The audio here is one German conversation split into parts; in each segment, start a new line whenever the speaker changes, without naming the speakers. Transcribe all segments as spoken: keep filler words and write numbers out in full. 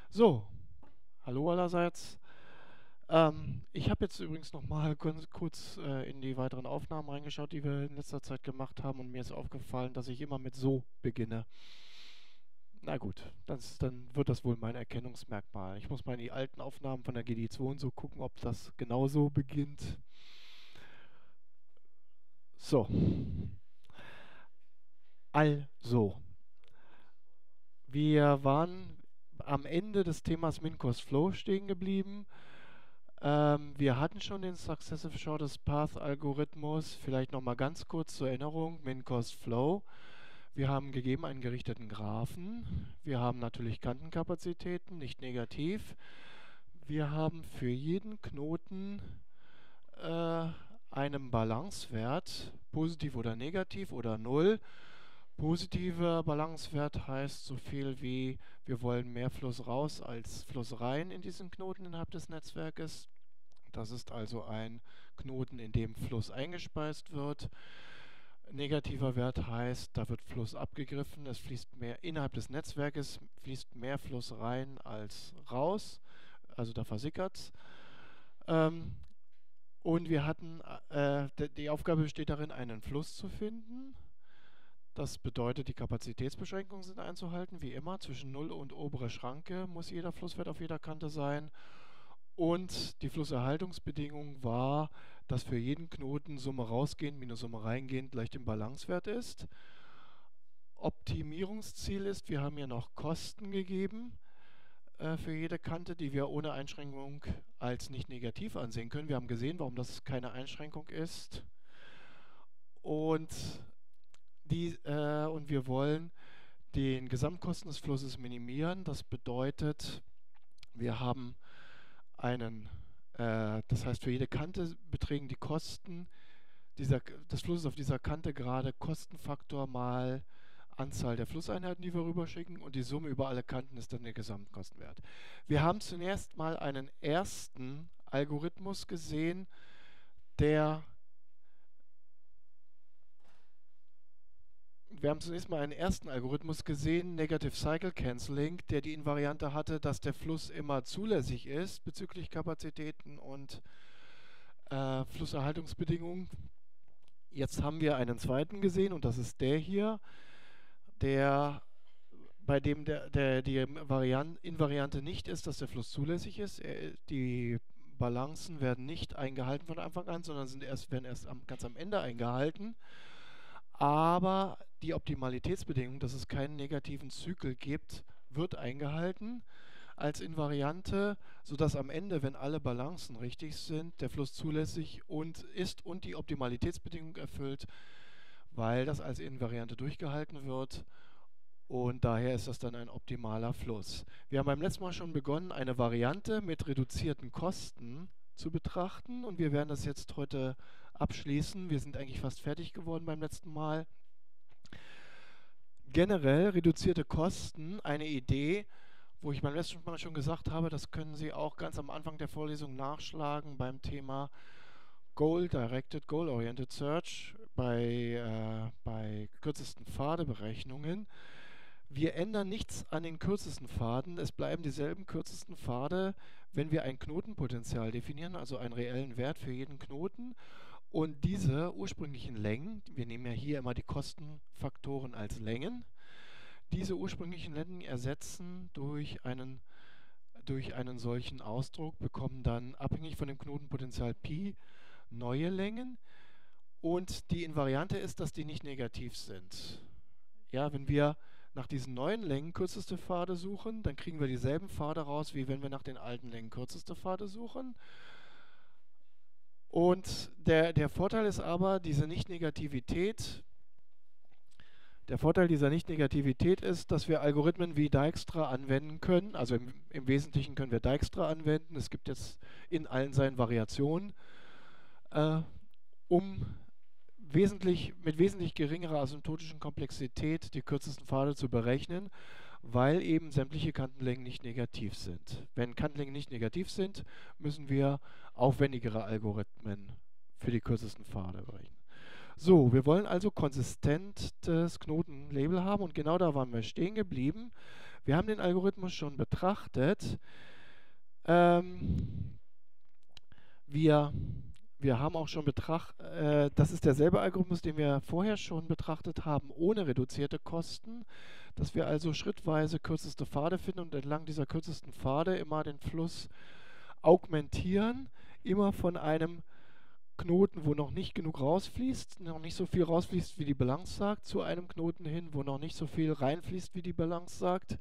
So, hallo allerseits. Ähm, ich habe jetzt übrigens noch mal kurz, kurz äh, in die weiteren Aufnahmen reingeschaut, die wir in letzter Zeit gemacht haben, und mir ist aufgefallen, dass ich immer mit so beginne. Na gut, das, dann wird das wohl mein Erkennungsmerkmal. Ich muss mal in die alten Aufnahmen von der G D zwei und so gucken, ob das genauso beginnt. So, also, wir waren am Ende des Themas Min-Cost-Flow stehen geblieben. Ähm, wir hatten schon den Successive Shortest Path Algorithmus. Vielleicht noch mal ganz kurz zur Erinnerung: Min, Cost, Flow. Wir haben gegeben einen gerichteten Graphen. Wir haben natürlich Kantenkapazitäten, nicht negativ. Wir haben für jeden Knoten äh, einen Balancewert, positiv oder negativ oder null. Positiver Balancewert heißt so viel wie: wir wollen mehr Fluss raus als Fluss rein in diesen Knoten innerhalb des Netzwerkes. Das ist also ein Knoten, in dem Fluss eingespeist wird. Negativer Wert heißt, da wird Fluss abgegriffen, es fließt mehr innerhalb des Netzwerkes, fließt mehr Fluss rein als raus, also da versickert es. Ähm, und wir hatten, äh, die Aufgabe besteht darin, einen Fluss zu finden. Das bedeutet, die Kapazitätsbeschränkungen sind einzuhalten, wie immer. Zwischen null und obere Schranke muss jeder Flusswert auf jeder Kante sein. Und die Flusserhaltungsbedingung war, dass für jeden Knoten Summe rausgehend minus Summe reingehend gleich dem Balancewert ist. Optimierungsziel ist, wir haben hier noch Kosten gegeben äh, für jede Kante, die wir ohne Einschränkung als nicht negativ ansehen können. Wir haben gesehen, warum das keine Einschränkung ist. Und, die, äh, und wir wollen den Gesamtkosten des Flusses minimieren. Das bedeutet, wir haben einen, äh, das heißt, für jede Kante betragen die Kosten dieser, des Flusses auf dieser Kante gerade Kostenfaktor mal Anzahl der Flusseinheiten, die wir rüberschicken, und die Summe über alle Kanten ist dann der Gesamtkostenwert. Wir haben zunächst mal einen ersten Algorithmus gesehen, der Wir haben zunächst mal einen ersten Algorithmus gesehen, Negative Cycle Cancelling, der die Invariante hatte, dass der Fluss immer zulässig ist bezüglich Kapazitäten und äh, Flusserhaltungsbedingungen. Jetzt haben wir einen zweiten gesehen, und das ist der hier, der bei dem der, der, die Varian Invariante nicht ist, dass der Fluss zulässig ist. Er, die Balancen werden nicht eingehalten von Anfang an, sondern sind erst, werden erst am, ganz am Ende eingehalten. Aber die Optimalitätsbedingung, dass es keinen negativen Zyklus gibt, wird eingehalten als Invariante, sodass am Ende, wenn alle Balancen richtig sind, der Fluss zulässig und ist und die Optimalitätsbedingung erfüllt, weil das als Invariante durchgehalten wird. Und daher ist das dann ein optimaler Fluss. Wir haben beim letzten Mal schon begonnen, eine Variante mit reduzierten Kosten zu betrachten, und wir werden das jetzt heute abschließen. Wir sind eigentlich fast fertig geworden beim letzten Mal. Generell reduzierte Kosten, eine Idee, wo ich beim letzten Mal schon gesagt habe, das können Sie auch ganz am Anfang der Vorlesung nachschlagen beim Thema Goal-Directed, Goal-Oriented Search bei, äh, bei kürzesten Pfadeberechnungen. Wir ändern nichts an den kürzesten Pfaden. Es bleiben dieselben kürzesten Pfade, wenn wir ein Knotenpotenzial definieren, also einen reellen Wert für jeden Knoten. Und diese ursprünglichen Längen, wir nehmen ja hier immer die Kostenfaktoren als Längen, diese ursprünglichen Längen ersetzen durch einen, durch einen solchen Ausdruck, bekommen dann abhängig von dem Knotenpotenzial Pi neue Längen. Und die Invariante ist, dass die nicht negativ sind. Ja, wenn wir nach diesen neuen Längen kürzeste Pfade suchen, dann kriegen wir dieselben Pfade raus, wie wenn wir nach den alten Längen kürzeste Pfade suchen. Und der, der Vorteil ist aber, diese Nicht-Negativität, der Vorteil dieser Nicht-Negativität ist, dass wir Algorithmen wie Dijkstra anwenden können. Also im, im Wesentlichen können wir Dijkstra anwenden. Es gibt jetzt in allen seinen Variationen, äh, um wesentlich, mit wesentlich geringerer asymptotischen Komplexität die kürzesten Pfade zu berechnen, weil eben sämtliche Kantenlängen nicht negativ sind. Wenn Kantenlängen nicht negativ sind, müssen wir aufwendigere Algorithmen für die kürzesten Pfade berechnen. So, wir wollen also konsistentes Knotenlabel haben, und genau da waren wir stehen geblieben. Wir haben den Algorithmus schon betrachtet. Ähm, wir, wir haben auch schon betrachtet, äh, das ist derselbe Algorithmus, den wir vorher schon betrachtet haben, ohne reduzierte Kosten, dass wir also schrittweise kürzeste Pfade finden und entlang dieser kürzesten Pfade immer den Fluss augmentieren, immer von einem Knoten, wo noch nicht genug rausfließt, noch nicht so viel rausfließt, wie die Balance sagt, zu einem Knoten hin, wo noch nicht so viel reinfließt, wie die Balance sagt.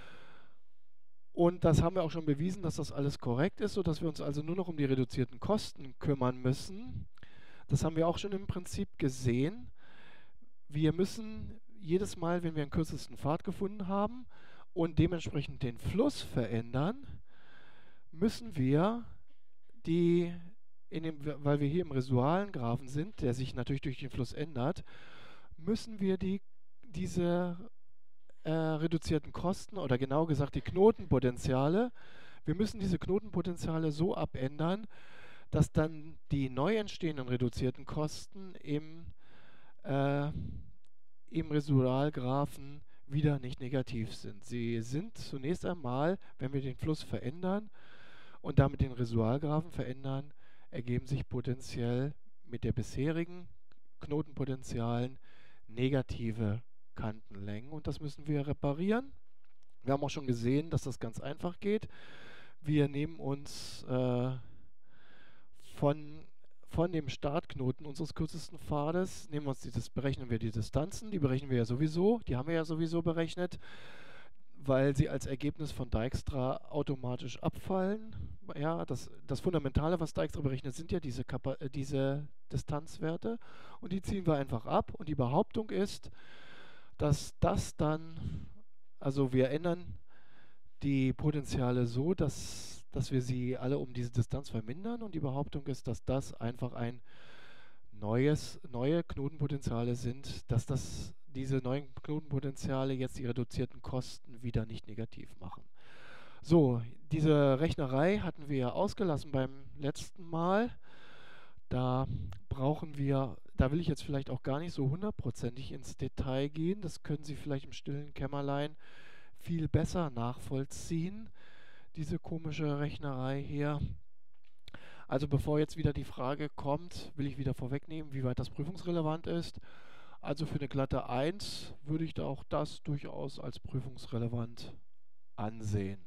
Und das haben wir auch schon bewiesen, dass das alles korrekt ist, sodass wir uns also nur noch um die reduzierten Kosten kümmern müssen. Das haben wir auch schon im Prinzip gesehen. Wir müssen jedes Mal, wenn wir einen kürzesten Pfad gefunden haben und dementsprechend den Fluss verändern, müssen wir die, in dem, weil wir hier im residualen Graphen sind, der sich natürlich durch den Fluss ändert, müssen wir die, diese äh, reduzierten Kosten oder genau gesagt die Knotenpotenziale, wir müssen diese Knotenpotenziale so abändern, dass dann die neu entstehenden reduzierten Kosten im, äh, im Residualgraphen wieder nicht negativ sind. Sie sind zunächst einmal, wenn wir den Fluss verändern und damit den Residualgraphen verändern, ergeben sich potenziell mit der bisherigen Knotenpotenzialen negative Kantenlängen und das müssen wir reparieren. Wir haben auch schon gesehen, dass das ganz einfach geht. Wir nehmen uns äh, von, von dem Startknoten unseres kürzesten Pfades, nehmen uns die, das, berechnen wir die Distanzen, die berechnen wir ja sowieso, die haben wir ja sowieso berechnet, weil sie als Ergebnis von Dijkstra automatisch abfallen. Ja, das, das Fundamentale, was Dijkstra berechnet, sind ja diese, Kapa äh, diese Distanzwerte und die ziehen wir einfach ab und die Behauptung ist, dass das dann, also wir ändern die Potenziale so, dass, dass wir sie alle um diese Distanz vermindern und die Behauptung ist, dass das einfach ein neues, neue Knotenpotenziale sind, dass das, diese neuen Knotenpotenziale jetzt die reduzierten Kosten wieder nicht negativ machen. So, diese Rechnerei hatten wir ja ausgelassen beim letzten Mal. Da brauchen wir, da will ich jetzt vielleicht auch gar nicht so hundertprozentig ins Detail gehen. Das können Sie vielleicht im stillen Kämmerlein viel besser nachvollziehen, diese komische Rechnerei hier. Also bevor jetzt wieder die Frage kommt, will ich wieder vorwegnehmen, wie weit das prüfungsrelevant ist. Also für eine glatte eins würde ich da auch das durchaus als prüfungsrelevant ansehen.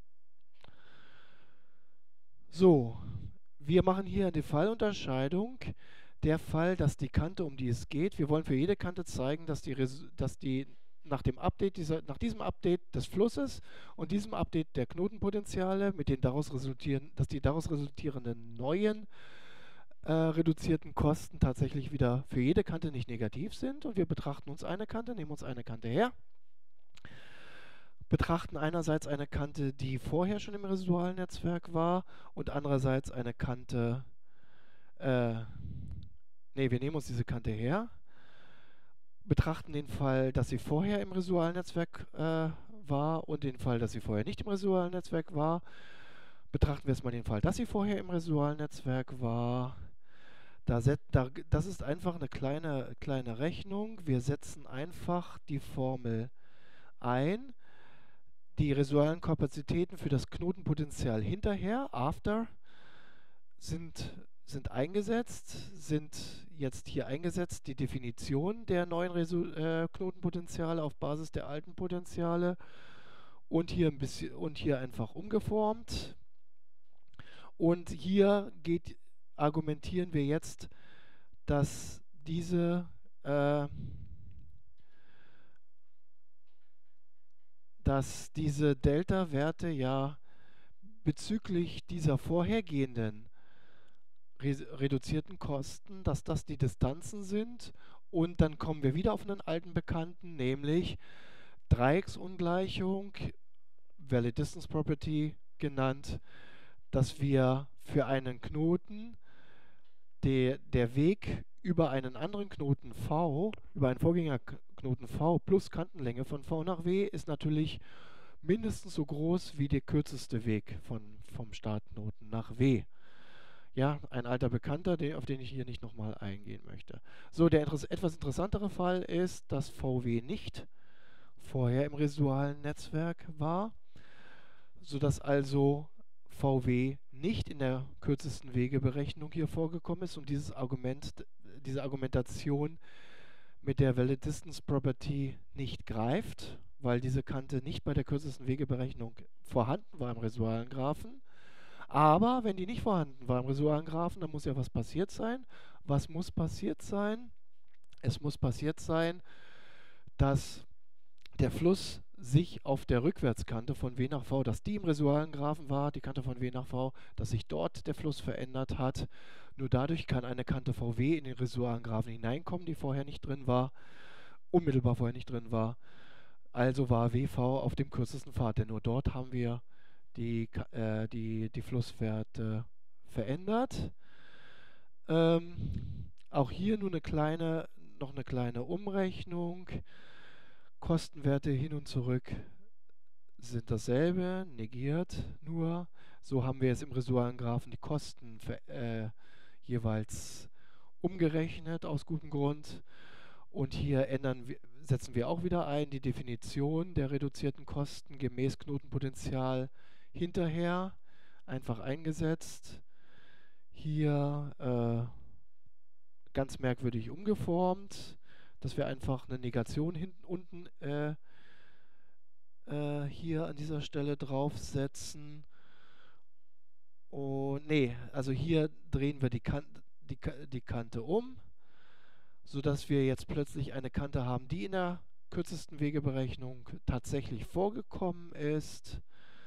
So, wir machen hier eine Fallunterscheidung. Der Fall, dass die Kante, um die es geht, wir wollen für jede Kante zeigen, dass die, dass die nach dem Update dieser, nach diesem Update des Flusses und diesem Update der Knotenpotenziale, mit den daraus resultieren, dass die daraus resultierenden neuen äh, reduzierten Kosten tatsächlich wieder für jede Kante nicht negativ sind. Und wir betrachten uns eine Kante, nehmen uns eine Kante her, betrachten einerseits eine Kante, die vorher schon im Residualnetzwerk war und andererseits eine Kante, äh, nee, wir nehmen uns diese Kante her, betrachten den Fall, dass sie vorher im Residualnetzwerk äh, war und den Fall, dass sie vorher nicht im Residualnetzwerk war. Betrachten wir jetzt mal den Fall, dass sie vorher im Residualnetzwerk war. Da da, das ist einfach eine kleine, kleine Rechnung. Wir setzen einfach die Formel ein. Die residualen Kapazitäten für das Knotenpotenzial hinterher, after, sind, sind eingesetzt, sind jetzt hier eingesetzt die Definition der neuen Resu äh, Knotenpotenziale auf Basis der alten Potenziale und hier ein bisschen und hier einfach umgeformt. Und hier geht, argumentieren wir jetzt, dass diese äh, dass diese Delta-Werte ja bezüglich dieser vorhergehenden re reduzierten Kosten, dass das die Distanzen sind. Und dann kommen wir wieder auf einen alten Bekannten, nämlich Dreiecksungleichung, Valid Distance Property genannt, dass wir für einen Knoten der, der Weg über einen anderen Knoten V, über einen Vorgängerknoten V plus Kantenlänge von V nach W ist natürlich mindestens so groß wie der kürzeste Weg von, vom Startknoten nach W. Ja, ein alter Bekannter, den, auf den ich hier nicht nochmal eingehen möchte. So, der Interess etwas interessantere Fall ist, dass V W nicht vorher im residualen Netzwerk war, sodass also V W nicht in der kürzesten Wegeberechnung hier vorgekommen ist und dieses Argument, diese Argumentation mit der Valid Distance Property nicht greift, weil diese Kante nicht bei der kürzesten Wegeberechnung vorhanden war im residualen Graphen. Aber wenn die nicht vorhanden war im residualen Graphen, dann muss ja was passiert sein. Was muss passiert sein? Es muss passiert sein, dass der Fluss sich auf der Rückwärtskante von W nach V, dass die im residualen Graphen war, die Kante von W nach V, dass sich dort der Fluss verändert hat. Nur dadurch kann eine Kante V W in den residualen Graphen hineinkommen, die vorher nicht drin war, unmittelbar vorher nicht drin war. Also war W V auf dem kürzesten Pfad, denn nur dort haben wir die, äh, die, die Flusswerte verändert. Ähm, auch hier nur eine kleine, noch eine kleine Umrechnung. Kostenwerte hin und zurück sind dasselbe, negiert nur. So haben wir jetzt im residualen Graphen die Kosten für, äh, jeweils umgerechnet aus gutem Grund. Und hier ändern wir, setzen wir auch wieder ein die Definition der reduzierten Kosten gemäß Knotenpotenzial hinterher, einfach eingesetzt. Hier äh, ganz merkwürdig umgeformt, dass wir einfach eine Negation hinten unten äh, äh, hier an dieser Stelle draufsetzen. Und nee, also hier drehen wir die, kan die, die Kante um, sodass wir jetzt plötzlich eine Kante haben, die in der kürzesten Wegeberechnung tatsächlich vorgekommen ist,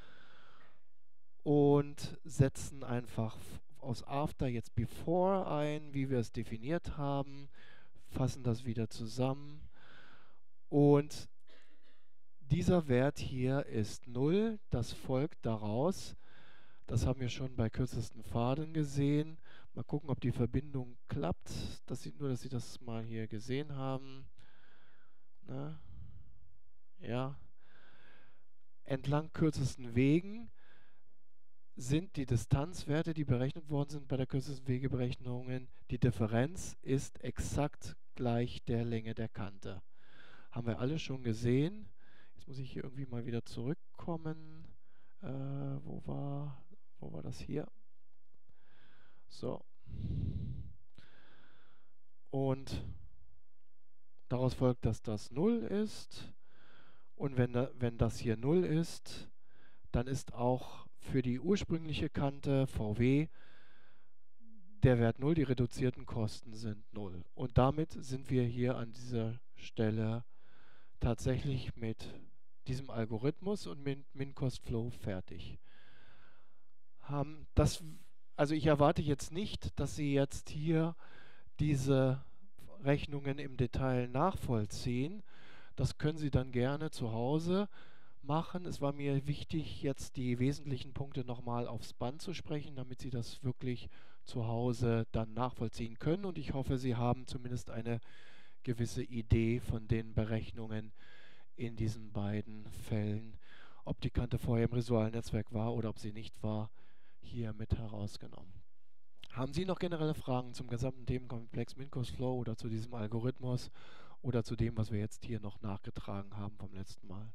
und setzen einfach aus After jetzt Before ein, wie wir es definiert haben, fassen das wieder zusammen und dieser Wert hier ist null. Das folgt daraus, das haben wir schon bei kürzesten Pfaden gesehen. Mal gucken, ob die Verbindung klappt. Das sieht nur, dass Sie das mal hier gesehen haben. Na? Ja. Entlang kürzesten Wegen sind die Distanzwerte, die berechnet worden sind bei der kürzesten Wegeberechnungen, die Differenz ist exakt gleich der Länge der Kante. Haben wir alle schon gesehen. Jetzt muss ich hier irgendwie mal wieder zurückkommen. Äh, wo war, wo war das hier? So. Und daraus folgt, dass das null ist. Und wenn, da, wenn das hier null ist, dann ist auch für die ursprüngliche Kante V W der Wert null, die reduzierten Kosten sind null. Und damit sind wir hier an dieser Stelle tatsächlich mit diesem Algorithmus und mit Min-Cost-Flow fertig. Haben das, also ich erwarte jetzt nicht, dass Sie jetzt hier diese Rechnungen im Detail nachvollziehen. Das können Sie dann gerne zu Hause machen. Es war mir wichtig, jetzt die wesentlichen Punkte nochmal aufs Band zu sprechen, damit Sie das wirklich zu Hause dann nachvollziehen können. Und ich hoffe, Sie haben zumindest eine gewisse Idee von den Berechnungen in diesen beiden Fällen, ob die Kante vorher im residualen Netzwerk war oder ob sie nicht war, hier mit herausgenommen. Haben Sie noch generelle Fragen zum gesamten Themenkomplex Min-Cost-Flow oder zu diesem Algorithmus oder zu dem, was wir jetzt hier noch nachgetragen haben vom letzten Mal?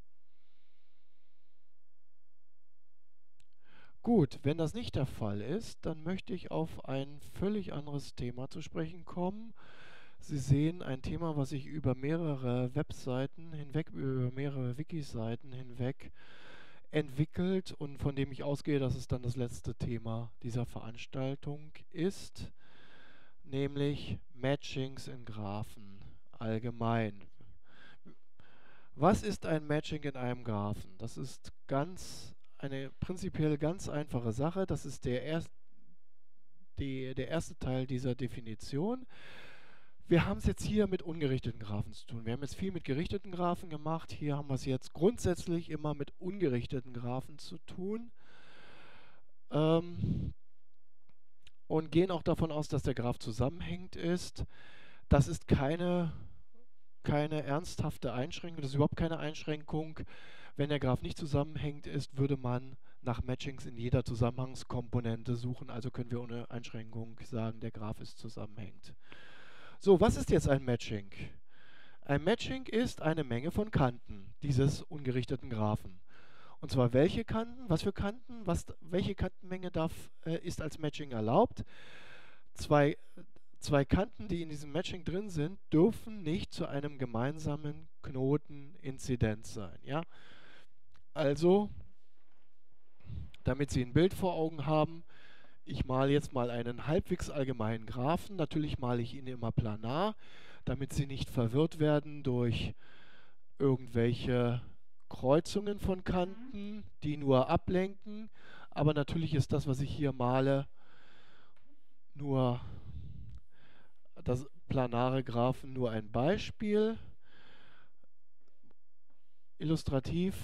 Gut, wenn das nicht der Fall ist, dann möchte ich auf ein völlig anderes Thema zu sprechen kommen. Sie sehen ein Thema, was sich über mehrere Webseiten hinweg, über mehrere Wiki-Seiten hinweg entwickelt und von dem ich ausgehe, dass es dann das letzte Thema dieser Veranstaltung ist, nämlich Matchings in Graphen allgemein. Was ist ein Matching in einem Graphen? Das ist ganz eine prinzipiell ganz einfache Sache. Das ist der, erst, die, der erste Teil dieser Definition. Wir haben es jetzt hier mit ungerichteten Graphen zu tun. Wir haben jetzt viel mit gerichteten Graphen gemacht. Hier haben wir es jetzt grundsätzlich immer mit ungerichteten Graphen zu tun. Ähm, und gehen auch davon aus, dass der Graph zusammenhängend ist. Das ist keine, keine ernsthafte Einschränkung, das ist überhaupt keine Einschränkung. Wenn der Graph nicht zusammenhängend ist, würde man nach Matchings in jeder Zusammenhangskomponente suchen. Also können wir ohne Einschränkung sagen, der Graph ist zusammenhängend. So, was ist jetzt ein Matching? Ein Matching ist eine Menge von Kanten dieses ungerichteten Graphen. Und zwar welche Kanten, was für Kanten, was, welche Kantenmenge darf, äh, ist als Matching erlaubt? Zwei, zwei Kanten, die in diesem Matching drin sind, dürfen nicht zu einem gemeinsamen Knoten Inzidenz sein. Ja? Also, damit Sie ein Bild vor Augen haben, ich male jetzt mal einen halbwegs allgemeinen Graphen. Natürlich male ich ihn immer planar, damit Sie nicht verwirrt werden durch irgendwelche Kreuzungen von Kanten, die nur ablenken. Aber natürlich ist das, was ich hier male, nur das planare Graphen nur ein Beispiel. Illustrativ.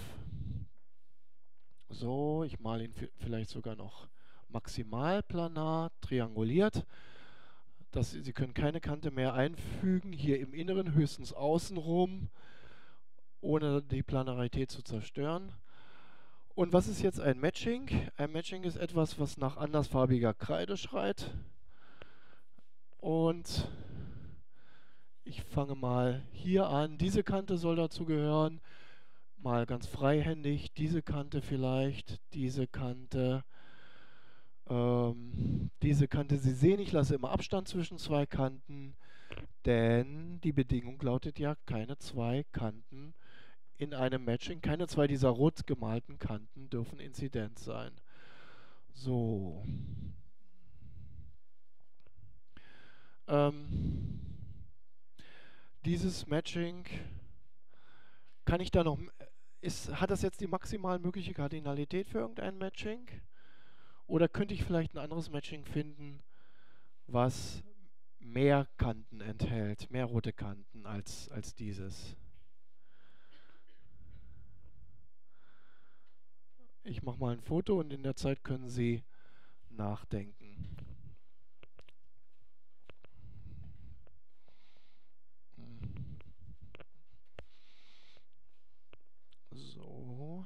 So, ich male ihn vielleicht sogar noch maximal planar, trianguliert. Das, Sie können keine Kante mehr einfügen, hier im Inneren, höchstens außenrum, ohne die Planarität zu zerstören. Und was ist jetzt ein Matching? Ein Matching ist etwas, was nach andersfarbiger Kreide schreit. Und ich fange mal hier an. Diese Kante soll dazu gehören. Mal ganz freihändig. Diese Kante vielleicht. Diese Kante. Ähm, diese Kante. Sie sehen, ich lasse immer Abstand zwischen zwei Kanten. Denn die Bedingung lautet ja, keine zwei Kanten in einem Matching, keine zwei dieser rot gemalten Kanten dürfen inzident sein. So. Ähm, dieses Matching, kann ich da noch, ist, hat das jetzt die maximal mögliche Kardinalität für irgendein Matching? Oder könnte ich vielleicht ein anderes Matching finden, was mehr Kanten enthält, mehr rote Kanten als, als dieses? Ich mache mal ein Foto und in der Zeit können Sie nachdenken. So.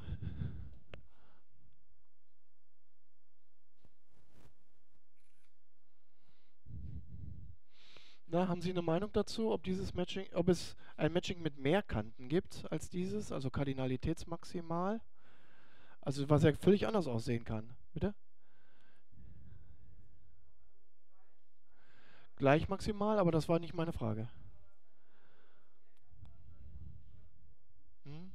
Na, haben Sie eine Meinung dazu, ob dieses Matching, ob es ein Matching mit mehr Kanten gibt als dieses, also kardinalitätsmaximal? Also was ja völlig anders aussehen kann. Bitte? Gleich maximal, aber das war nicht meine Frage. Hm?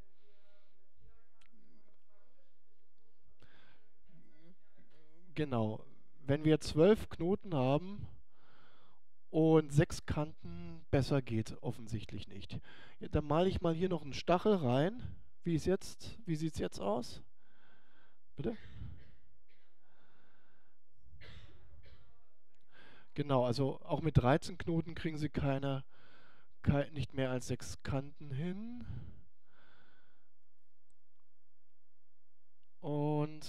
Genau. Wenn wir zwölf Knoten haben und sechs Kanten, besser geht offensichtlich nicht. Ja, dann male ich mal hier noch einen Stachel rein. Wie ist jetzt? Wie sieht es jetzt aus? Bitte? Genau, also auch mit dreizehn Knoten kriegen Sie keine, kei- nicht mehr als sechs Kanten hin. Und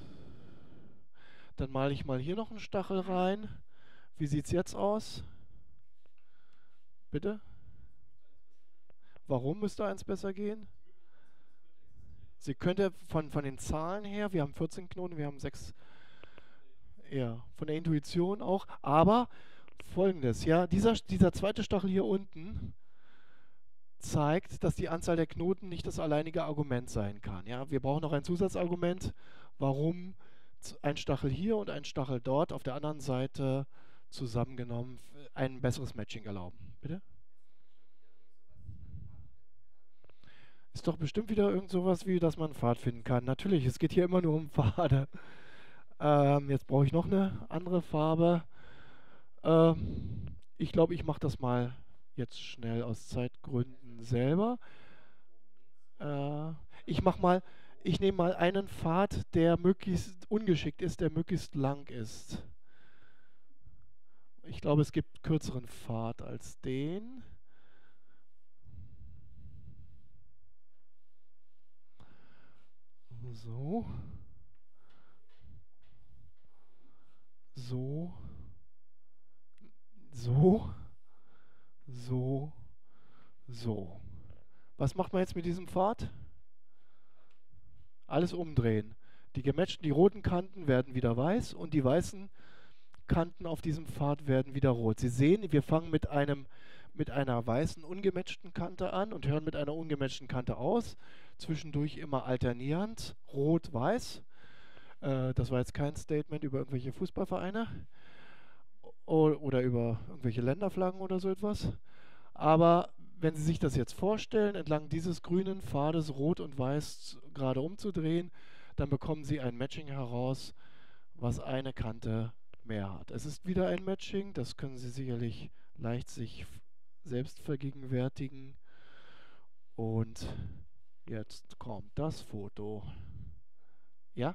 dann male ich mal hier noch einen Stachel rein. Wie sieht es jetzt aus? Bitte? Warum müsste eins besser gehen? Sie könnte von, von den Zahlen her, wir haben vierzehn Knoten, wir haben sechs, ja, von der Intuition auch, aber folgendes, ja, dieser, dieser zweite Stachel hier unten zeigt, dass die Anzahl der Knoten nicht das alleinige Argument sein kann. Ja, wir brauchen noch ein Zusatzargument, warum ein Stachel hier und ein Stachel dort auf der anderen Seite zusammengenommen ein besseres Matching erlauben. Bitte? Ist doch bestimmt wieder irgend sowas wie, dass man einen Pfad finden kann. Natürlich, es geht hier immer nur um Pfade. Ähm, jetzt brauche ich noch eine andere Farbe. Ähm, ich glaube, ich mache das mal jetzt schnell aus Zeitgründen selber. Äh, ich mache mal, ich nehme mal einen Pfad, der möglichst ungeschickt ist, der möglichst lang ist. Ich glaube, es gibt kürzeren Pfad als den. So. So. So. So. So. Was macht man jetzt mit diesem Pfad? Alles umdrehen. Die gematchten, die roten Kanten werden wieder weiß und die weißen Kanten auf diesem Pfad werden wieder rot. Sie sehen, wir fangen mit einem, mit einer weißen ungematchten Kante an und hören mit einer ungematchten Kante aus. Zwischendurch immer alternierend, rot-weiß. Äh, das war jetzt kein Statement über irgendwelche Fußballvereine o- oder über irgendwelche Länderflaggen oder so etwas. Aber wenn Sie sich das jetzt vorstellen, entlang dieses grünen Pfades rot und weiß gerade umzudrehen, dann bekommen Sie ein Matching heraus, was eine Kante mehr hat. Es ist wieder ein Matching, das können Sie sicherlich leicht sich f- selbst vergegenwärtigen. Und jetzt kommt das Foto. Ja?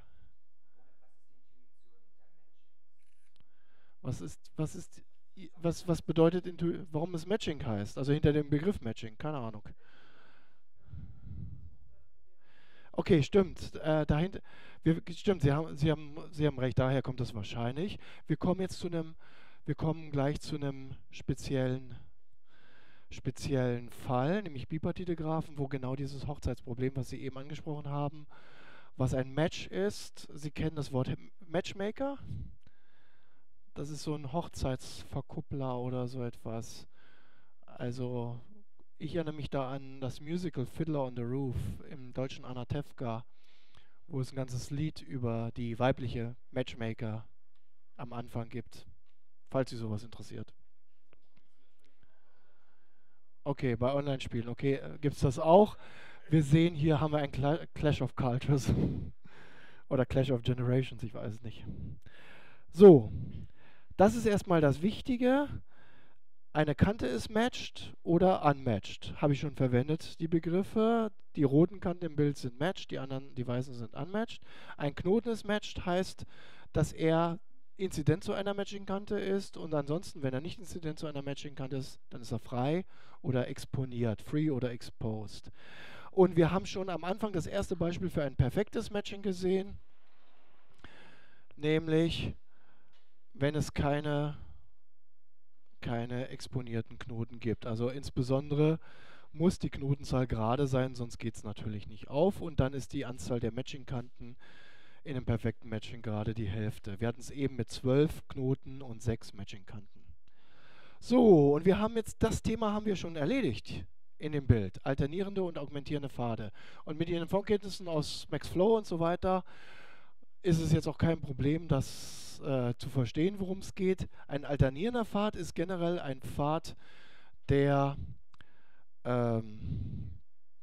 Was ist, was ist, i- was, was bedeutet, Intu warum es Matching heißt? Also hinter dem Begriff Matching, keine Ahnung. Okay, stimmt. Äh, dahinter, wir, stimmt, Sie haben, Sie haben, Sie haben recht, daher kommt es wahrscheinlich. Wir kommen jetzt zu einem, wir kommen gleich zu einem speziellen, speziellen Fall, nämlich Bipartite-Graphen, wo genau dieses Hochzeitsproblem, was Sie eben angesprochen haben, was ein Match ist. Sie kennen das Wort Matchmaker. Das ist so ein Hochzeitsverkuppler oder so etwas. Also, ich erinnere mich da an das Musical Fiddler on the Roof im deutschen Anatevka, wo es ein ganzes Lied über die weibliche Matchmaker am Anfang gibt, falls Sie sowas interessiert. Okay, bei Online-Spielen, okay, äh, gibt es das auch? Wir sehen, hier haben wir ein Cla Clash of Cultures oder Clash of Generations, ich weiß es nicht. So, das ist erstmal das Wichtige. Eine Kante ist matched oder unmatched. Habe ich schon verwendet, die Begriffe. Die roten Kanten im Bild sind matched, die anderen, die weißen sind unmatched. Ein Knoten ist matched, heißt, dass er inzident zu einer Matching-Kante ist und ansonsten, wenn er nicht inzident zu einer Matching-Kante ist, dann ist er frei oder exponiert, free oder exposed. Und wir haben schon am Anfang das erste Beispiel für ein perfektes Matching gesehen, nämlich wenn es keine keine exponierten Knoten gibt. Also insbesondere muss die Knotenzahl gerade sein, sonst geht es natürlich nicht auf. Und dann ist die Anzahl der Matching-Kanten in einem perfekten Matching gerade die Hälfte. Wir hatten es eben mit zwölf Knoten und sechs Matching-Kanten. So, und wir haben jetzt, das Thema haben wir schon erledigt in dem Bild. Alternierende und augmentierende Pfade. Und mit Ihren Vorkenntnissen aus Max Flow und so weiter ist es jetzt auch kein Problem, das äh, zu verstehen, worum es geht. Ein alternierender Pfad ist generell ein Pfad, der, ähm,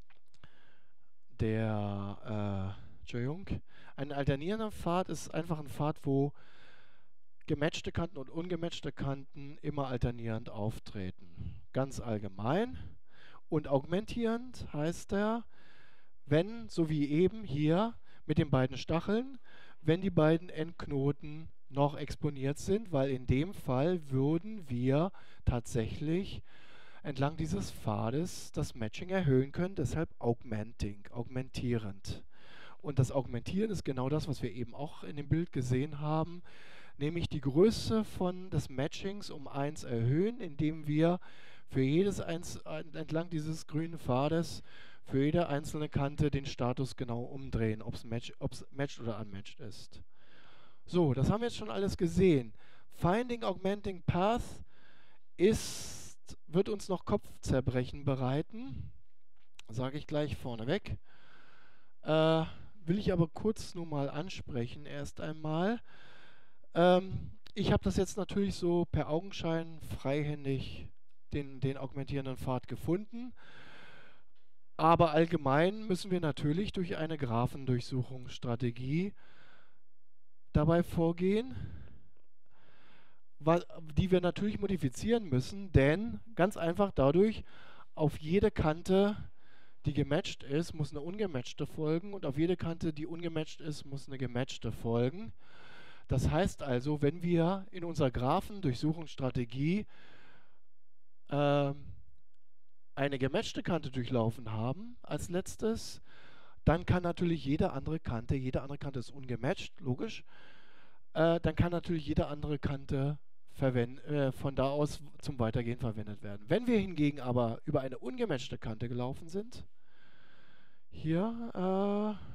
der, äh, Entschuldigung, ein alternierender Pfad ist einfach ein Pfad, wo gematchte Kanten und ungematchte Kanten immer alternierend auftreten. Ganz allgemein. Und augmentierend heißt er, wenn, so wie eben hier mit den beiden Stacheln, wenn die beiden Endknoten noch exponiert sind, weil in dem Fall würden wir tatsächlich entlang dieses Pfades das Matching erhöhen können, deshalb augmenting, augmentierend. Und das Augmentieren ist genau das, was wir eben auch in dem Bild gesehen haben, nämlich die Größe von des Matchings um eins erhöhen, indem wir für jedes eins entlang dieses grünen Pfades für jede einzelne Kante den Status genau umdrehen, ob es match, ob's matched oder unmatched ist. So, das haben wir jetzt schon alles gesehen. Finding Augmenting Path ist, wird uns noch Kopfzerbrechen bereiten, sage ich gleich vorneweg. Äh, will ich aber kurz nur mal ansprechen, erst einmal. Ähm, ich habe das jetzt natürlich so per Augenschein freihändig den, den augmentierenden Pfad gefunden. Aber allgemein müssen wir natürlich durch eine Graphendurchsuchungsstrategie dabei vorgehen, wa- die wir natürlich modifizieren müssen, denn ganz einfach dadurch, auf jede Kante, die gematcht ist, muss eine ungematchte folgen und auf jede Kante, die ungematcht ist, muss eine gematchte folgen. Das heißt also, wenn wir in unserer Graphendurchsuchungsstrategie ähm, eine gematchte Kante durchlaufen haben als letztes, dann kann natürlich jede andere Kante, jede andere Kante ist ungematcht, logisch, äh, dann kann natürlich jede andere Kante verwend, äh, von da aus zum Weitergehen verwendet werden. Wenn wir hingegen aber über eine ungematchte Kante gelaufen sind, hier, äh,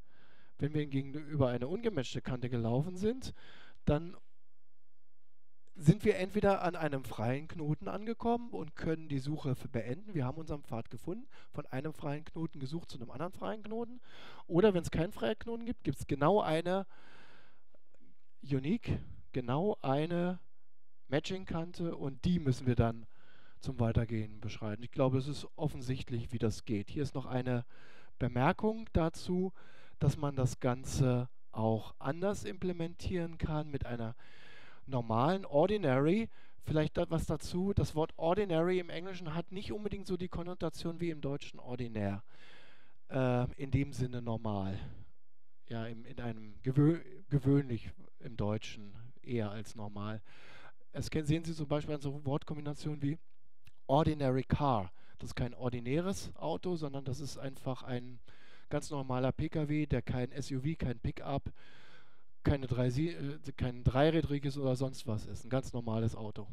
wenn wir hingegen über eine ungematchte Kante gelaufen sind, dann sind wir entweder an einem freien Knoten angekommen und können die Suche f- beenden. Wir haben unseren Pfad gefunden, von einem freien Knoten gesucht zu einem anderen freien Knoten. Oder wenn es keinen freien Knoten gibt, gibt es genau eine Unique, genau eine Matching-Kante und die müssen wir dann zum Weitergehen beschreiten. Ich glaube, es ist offensichtlich, wie das geht. Hier ist noch eine Bemerkung dazu, dass man das Ganze auch anders implementieren kann mit einer normalen Ordinary. Vielleicht da was dazu. Das Wort Ordinary im Englischen hat nicht unbedingt so die Konnotation wie im Deutschen ordinär. Äh, in dem Sinne normal. Ja, im, in einem gewö gewöhnlich im Deutschen eher als normal. Es kennen- sehen Sie zum Beispiel an so Wortkombinationen wie Ordinary Car. Das ist kein ordinäres Auto, sondern das ist einfach ein ganz normaler P K W, der kein S U V, kein Pickup, keine drei, äh, kein dreirädriges oder sonst was ist. Ein ganz normales Auto.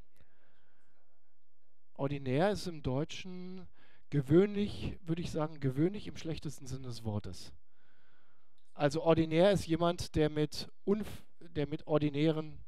Ordinär ist im Deutschen gewöhnlich, würde ich sagen, gewöhnlich im schlechtesten Sinne des Wortes. Also ordinär ist jemand, der mit, unf der mit ordinären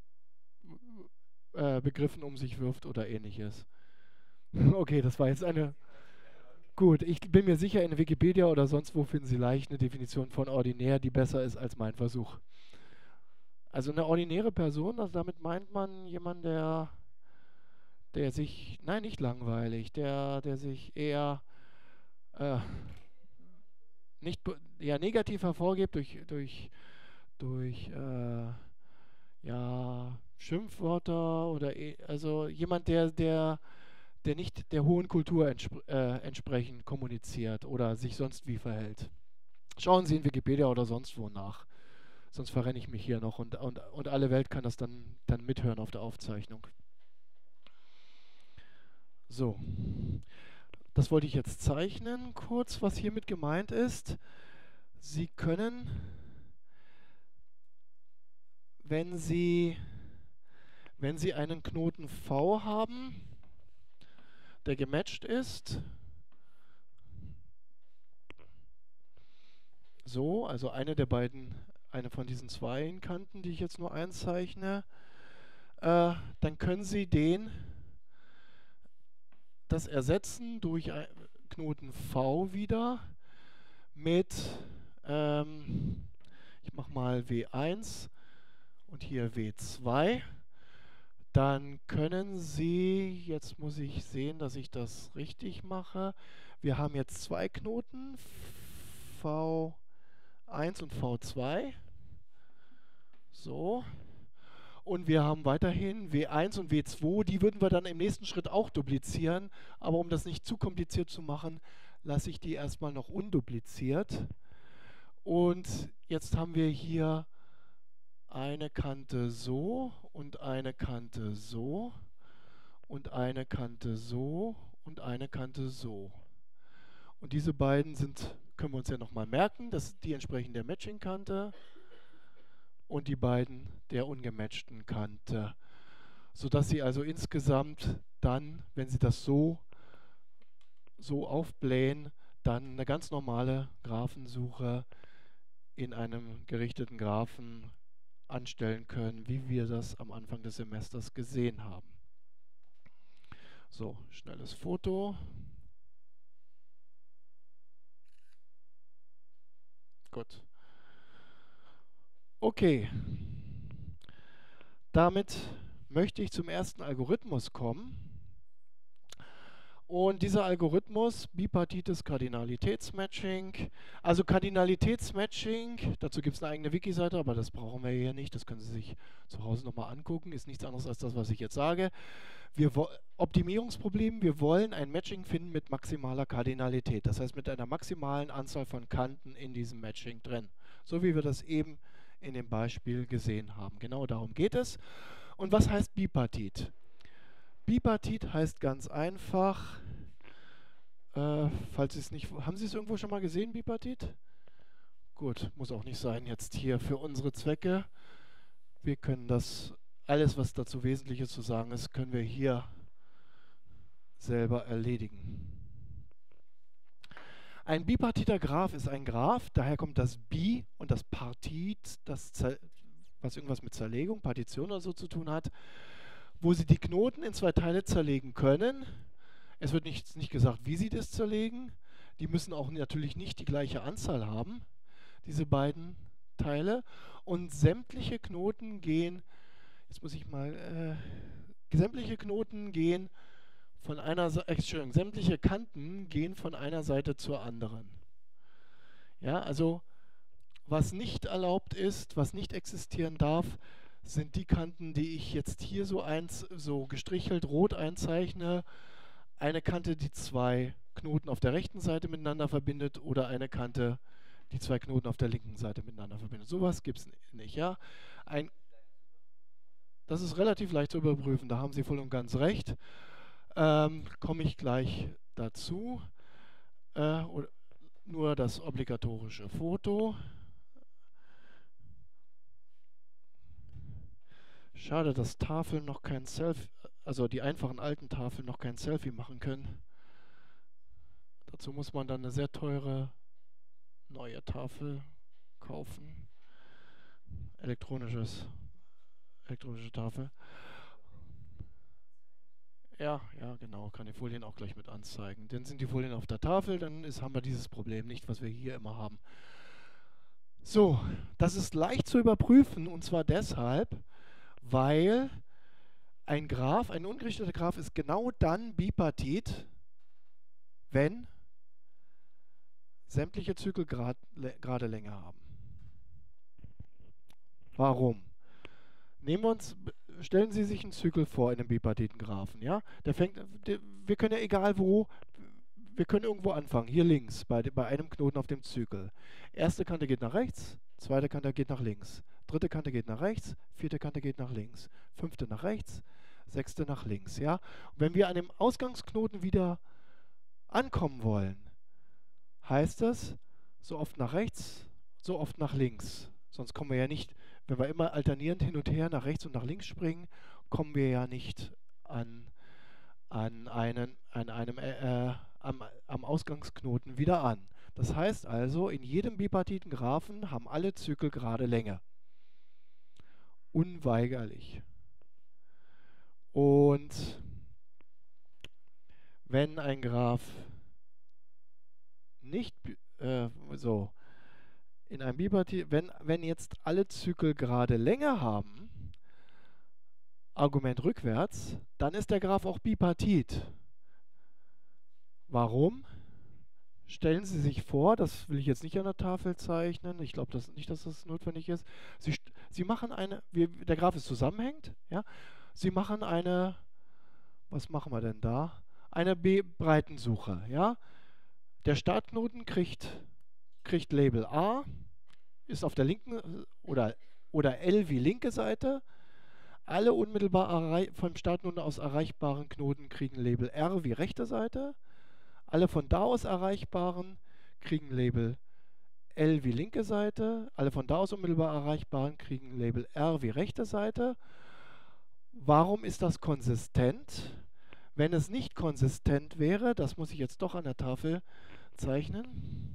äh, Begriffen um sich wirft oder ähnliches. Okay, das war jetzt eine. Gut, ich bin mir sicher, in Wikipedia oder sonst wo finden Sie leicht eine Definition von ordinär, die besser ist als mein Versuch. Also eine ordinäre Person, also damit meint man jemanden, der, der sich, nein, nicht langweilig, der, der sich eher äh, nicht be- ja, negativ hervorgibt durch, durch, durch äh, ja, Schimpfwörter oder eh- also jemand, der, der, der nicht der hohen Kultur entspr äh, entsprechend kommuniziert oder sich sonst wie verhält. Schauen Sie in Wikipedia oder sonst wo nach. Sonst verrenne ich mich hier noch und, und, und alle Welt kann das dann, dann mithören auf der Aufzeichnung. So, das wollte ich jetzt zeichnen, kurz, was hiermit gemeint ist. Sie können, wenn Sie, wenn Sie einen Knoten V haben, der gematcht ist, so, also eine der beiden, eine von diesen zwei Kanten, die ich jetzt nur einzeichne, äh, dann können Sie den, das ersetzen durch ein Knoten V wieder mit, ähm, ich mache mal W eins und hier W zwei. Dann können Sie, jetzt muss ich sehen, dass ich das richtig mache. Wir haben jetzt zwei Knoten, V eins und V zwei. So. Und wir haben weiterhin W eins und W zwei, die würden wir dann im nächsten Schritt auch duplizieren. Aber um das nicht zu kompliziert zu machen, lasse ich die erstmal noch undupliziert. Und jetzt haben wir hier eine Kante so und eine Kante so und eine Kante so und eine Kante so. Und diese beiden sind, können wir uns ja nochmal merken, das ist die entsprechende Matching-Kante und die beiden der ungematchten Kante. Sodass Sie also insgesamt dann, wenn Sie das so, so aufblähen, dann eine ganz normale Graphensuche in einem gerichteten Graphen anstellen können, wie wir das am Anfang des Semesters gesehen haben. So, schnelles Foto. Gut. Okay. Damit möchte ich zum ersten Algorithmus kommen. Und dieser Algorithmus, bipartites Kardinalitätsmatching, also Kardinalitätsmatching, dazu gibt es eine eigene Wiki-Seite, aber das brauchen wir hier nicht, das können Sie sich zu Hause nochmal angucken, ist nichts anderes als das, was ich jetzt sage. Wir Optimierungsproblem, wir wollen ein Matching finden mit maximaler Kardinalität, das heißt mit einer maximalen Anzahl von Kanten in diesem Matching drin, so wie wir das eben in dem Beispiel gesehen haben. Genau darum geht es. Und was heißt bipartit? Bipartit heißt ganz einfach, äh, falls Sie es nicht, haben Sie es irgendwo schon mal gesehen, Bipartit? Gut, muss auch nicht sein jetzt hier für unsere Zwecke. Wir können das, alles was dazu Wesentliches zu sagen ist, können wir hier selber erledigen. Ein bipartiter Graph ist ein Graph, daher kommt das Bi und das Partit, das was irgendwas mit Zerlegung, Partition oder so zu tun hat, wo Sie die Knoten in zwei Teile zerlegen können. Es wird nicht, nicht gesagt, wie Sie das zerlegen. Die müssen auch natürlich nicht die gleiche Anzahl haben, diese beiden Teile. Und sämtliche Knoten gehen, jetzt muss ich mal, äh, sämtliche Knoten gehen von einer Seite, Entschuldigung, sämtliche Kanten gehen von einer Seite zur anderen. Ja, also was nicht erlaubt ist, was nicht existieren darf, sind die Kanten, die ich jetzt hier so, eins, so gestrichelt rot einzeichne. Eine Kante, die zwei Knoten auf der rechten Seite miteinander verbindet, oder eine Kante, die zwei Knoten auf der linken Seite miteinander verbindet. Sowas gibt es nicht. Ja? Ein, das ist relativ leicht zu überprüfen, da haben Sie voll und ganz recht. Ähm, komme ich gleich dazu. Äh, oder nur das obligatorische Foto. Schade, dass Tafeln noch kein Selfie, also die einfachen alten Tafeln noch kein Selfie machen können. Dazu muss man dann eine sehr teure neue Tafel kaufen. Elektronisches, elektronische Tafel. Ja, ja, genau. Kann die Folien auch gleich mit anzeigen. Dann sind die Folien auf der Tafel, dann ist, haben wir dieses Problem nicht, was wir hier immer haben. So, das ist leicht zu überprüfen, und zwar deshalb, weil ein Graph, ein ungerichteter Graph ist genau dann bipartit, wenn sämtliche Zyklen grad, gerade Länge haben. Warum? Nehmen wir uns, stellen Sie sich einen Zyklus vor in einem bipartiten Graphen. Ja? Der fängt, der, wir können ja egal wo, wir können irgendwo anfangen, hier links, bei, bei einem Knoten auf dem Zyklus. Erste Kante geht nach rechts, zweite Kante geht nach links, dritte Kante geht nach rechts, vierte Kante geht nach links, fünfte nach rechts, sechste nach links. Ja? Und wenn wir an dem Ausgangsknoten wieder ankommen wollen, heißt das, so oft nach rechts, so oft nach links. Sonst kommen wir ja nicht, wenn wir immer alternierend hin und her nach rechts und nach links springen, kommen wir ja nicht an, an, einen, an einem äh, am, am Ausgangsknoten wieder an. Das heißt also, in jedem bipartiten Graphen haben alle Zyklen gerade Länge. Unweigerlich. Und wenn ein Graph nicht äh, so in einem bipartit, wenn, wenn jetzt alle Zyklen gerade Länge haben, Argument rückwärts, dann ist der Graph auch bipartit. Warum? Stellen Sie sich vor, das will ich jetzt nicht an der Tafel zeichnen, ich glaube das nicht, dass das notwendig ist. Sie, Sie machen eine, wir, der Graph ist zusammenhängend, ja? Sie machen eine, was machen wir denn da? Eine B-Breitensuche, ja? Der Startknoten kriegt, kriegt Label A, ist auf der linken oder, oder L wie linke Seite. Alle unmittelbar vom Startknoten aus erreichbaren Knoten kriegen Label R wie rechte Seite. Alle von da aus erreichbaren kriegen Label L wie linke Seite. Alle von da aus unmittelbar erreichbaren kriegen Label R wie rechte Seite. Warum ist das konsistent? Wenn es nicht konsistent wäre, das muss ich jetzt doch an der Tafel zeichnen.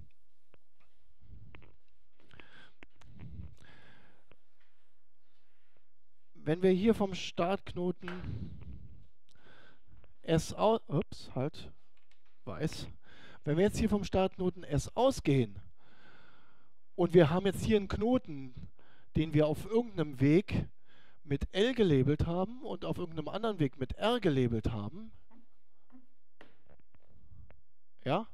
Wenn wir hier vom Startknoten S aus, ups, halt, weiß. Wenn wir jetzt hier vom Startknoten S ausgehen und wir haben jetzt hier einen Knoten, den wir auf irgendeinem Weg mit L gelabelt haben und auf irgendeinem anderen Weg mit R gelabelt haben, ja,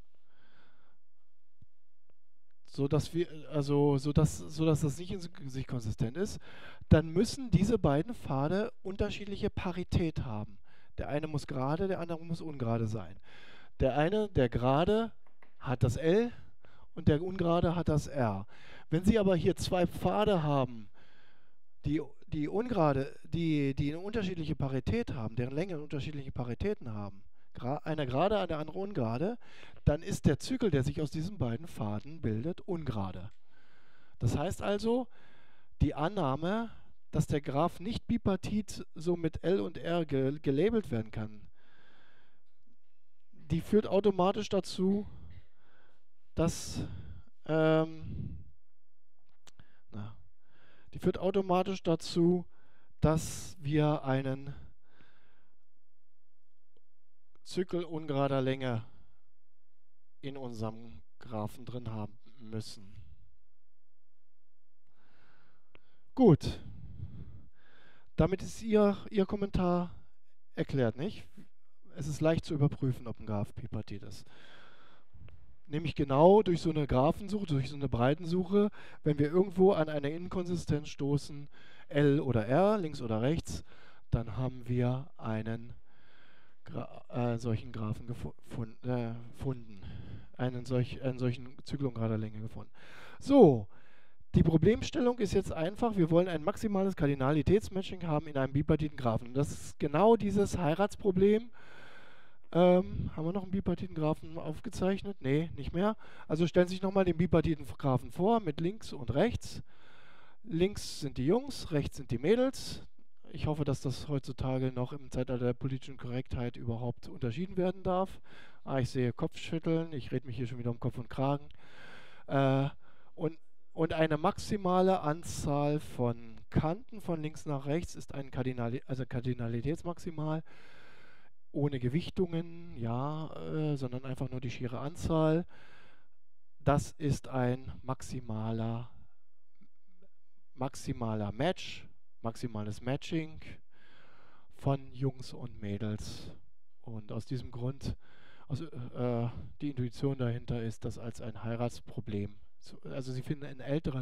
so dass wir, also so dass, so dass das nicht in sich konsistent ist, dann müssen diese beiden Pfade unterschiedliche Parität haben. Der eine muss gerade, der andere muss ungerade sein. Der eine, der gerade, hat das L und der ungerade hat das R. Wenn Sie aber hier zwei Pfade haben, die, die ungerade, die, die eine unterschiedliche Parität haben, deren Länge unterschiedliche Paritäten haben, einer gerade, der andere ungerade, dann ist der Zyklus, der sich aus diesen beiden Pfaden bildet, ungerade. Das heißt also, die Annahme, dass der Graph nicht bipartit so mit L und R ge gelabelt werden kann, die führt automatisch dazu, dass ähm, na, die Die führt automatisch dazu, dass wir einen Zyklus ungerader Länge in unserem Graphen drin haben müssen. Gut. Damit ist Ihr, Ihr Kommentar erklärt, nicht? Es ist leicht zu überprüfen, ob ein Graph bipartit ist. Nämlich genau durch so eine Graphensuche, durch so eine Breitensuche, wenn wir irgendwo an eine Inkonsistenz stoßen, L oder R, links oder rechts, dann haben wir einen Gra äh, solchen Graphen gefunden, äh, gefunden. Einen, solch, einen solchen Zyklon gerader Länge gefunden. So, die Problemstellung ist jetzt einfach, wir wollen ein maximales Kardinalitätsmatching haben in einem bipartiten Graphen. Das ist genau dieses Heiratsproblem. Ähm, haben wir noch einen bipartiten Graphen aufgezeichnet? Nee, nicht mehr. Also stellen Sie sich nochmal den bipartiten Graphen vor mit links und rechts. Links sind die Jungs, rechts sind die Mädels. Ich hoffe, dass das heutzutage noch im Zeitalter der politischen Korrektheit überhaupt unterschieden werden darf. Ah, ich sehe Kopfschütteln, ich rede mich hier schon wieder um Kopf und Kragen. Äh, und, und eine maximale Anzahl von Kanten von links nach rechts ist ein Kardinali also Kardinalitätsmaximal. Ohne Gewichtungen, ja, äh, sondern einfach nur die schiere Anzahl. Das ist ein maximaler, maximaler Match, maximales Matching von Jungs und Mädels. Und aus diesem Grund, also, äh, die Intuition dahinter ist, das als ein Heiratsproblem. Also Sie finden in älteren,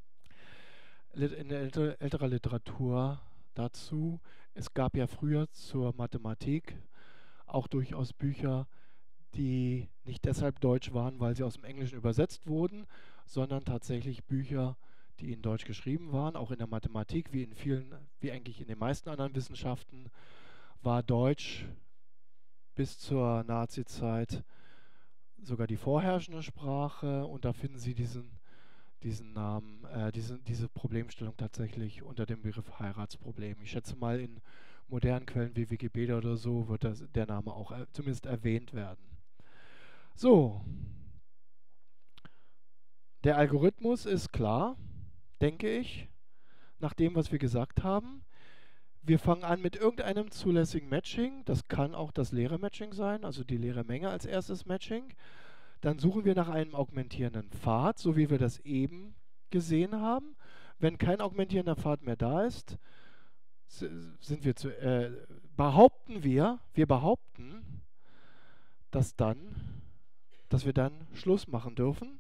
in älter, älterer Literatur dazu, es gab ja früher zur Mathematik auch durchaus Bücher, die nicht deshalb deutsch waren, weil sie aus dem Englischen übersetzt wurden, sondern tatsächlich Bücher, die in Deutsch geschrieben waren. Auch in der Mathematik, wie in vielen, wie eigentlich in den meisten anderen Wissenschaften, war Deutsch bis zur Nazi-Zeit sogar die vorherrschende Sprache. Und da finden Sie diesen, diesen Namen, äh, diese, diese Problemstellung tatsächlich unter dem Begriff Heiratsproblem. Ich schätze mal, in modernen Quellen wie Wikipedia oder so wird das, der Name auch äh, zumindest erwähnt werden. So, der Algorithmus ist klar, denke ich, nach dem, was wir gesagt haben. Wir fangen an mit irgendeinem zulässigen Matching. Das kann auch das leere Matching sein, also die leere Menge als erstes Matching. Dann suchen wir nach einem augmentierenden Pfad, so wie wir das eben gesehen haben. Wenn kein augmentierender Pfad mehr da ist, sind wir zu, äh, behaupten wir, wir behaupten, dass dann, dass wir dann Schluss machen dürfen.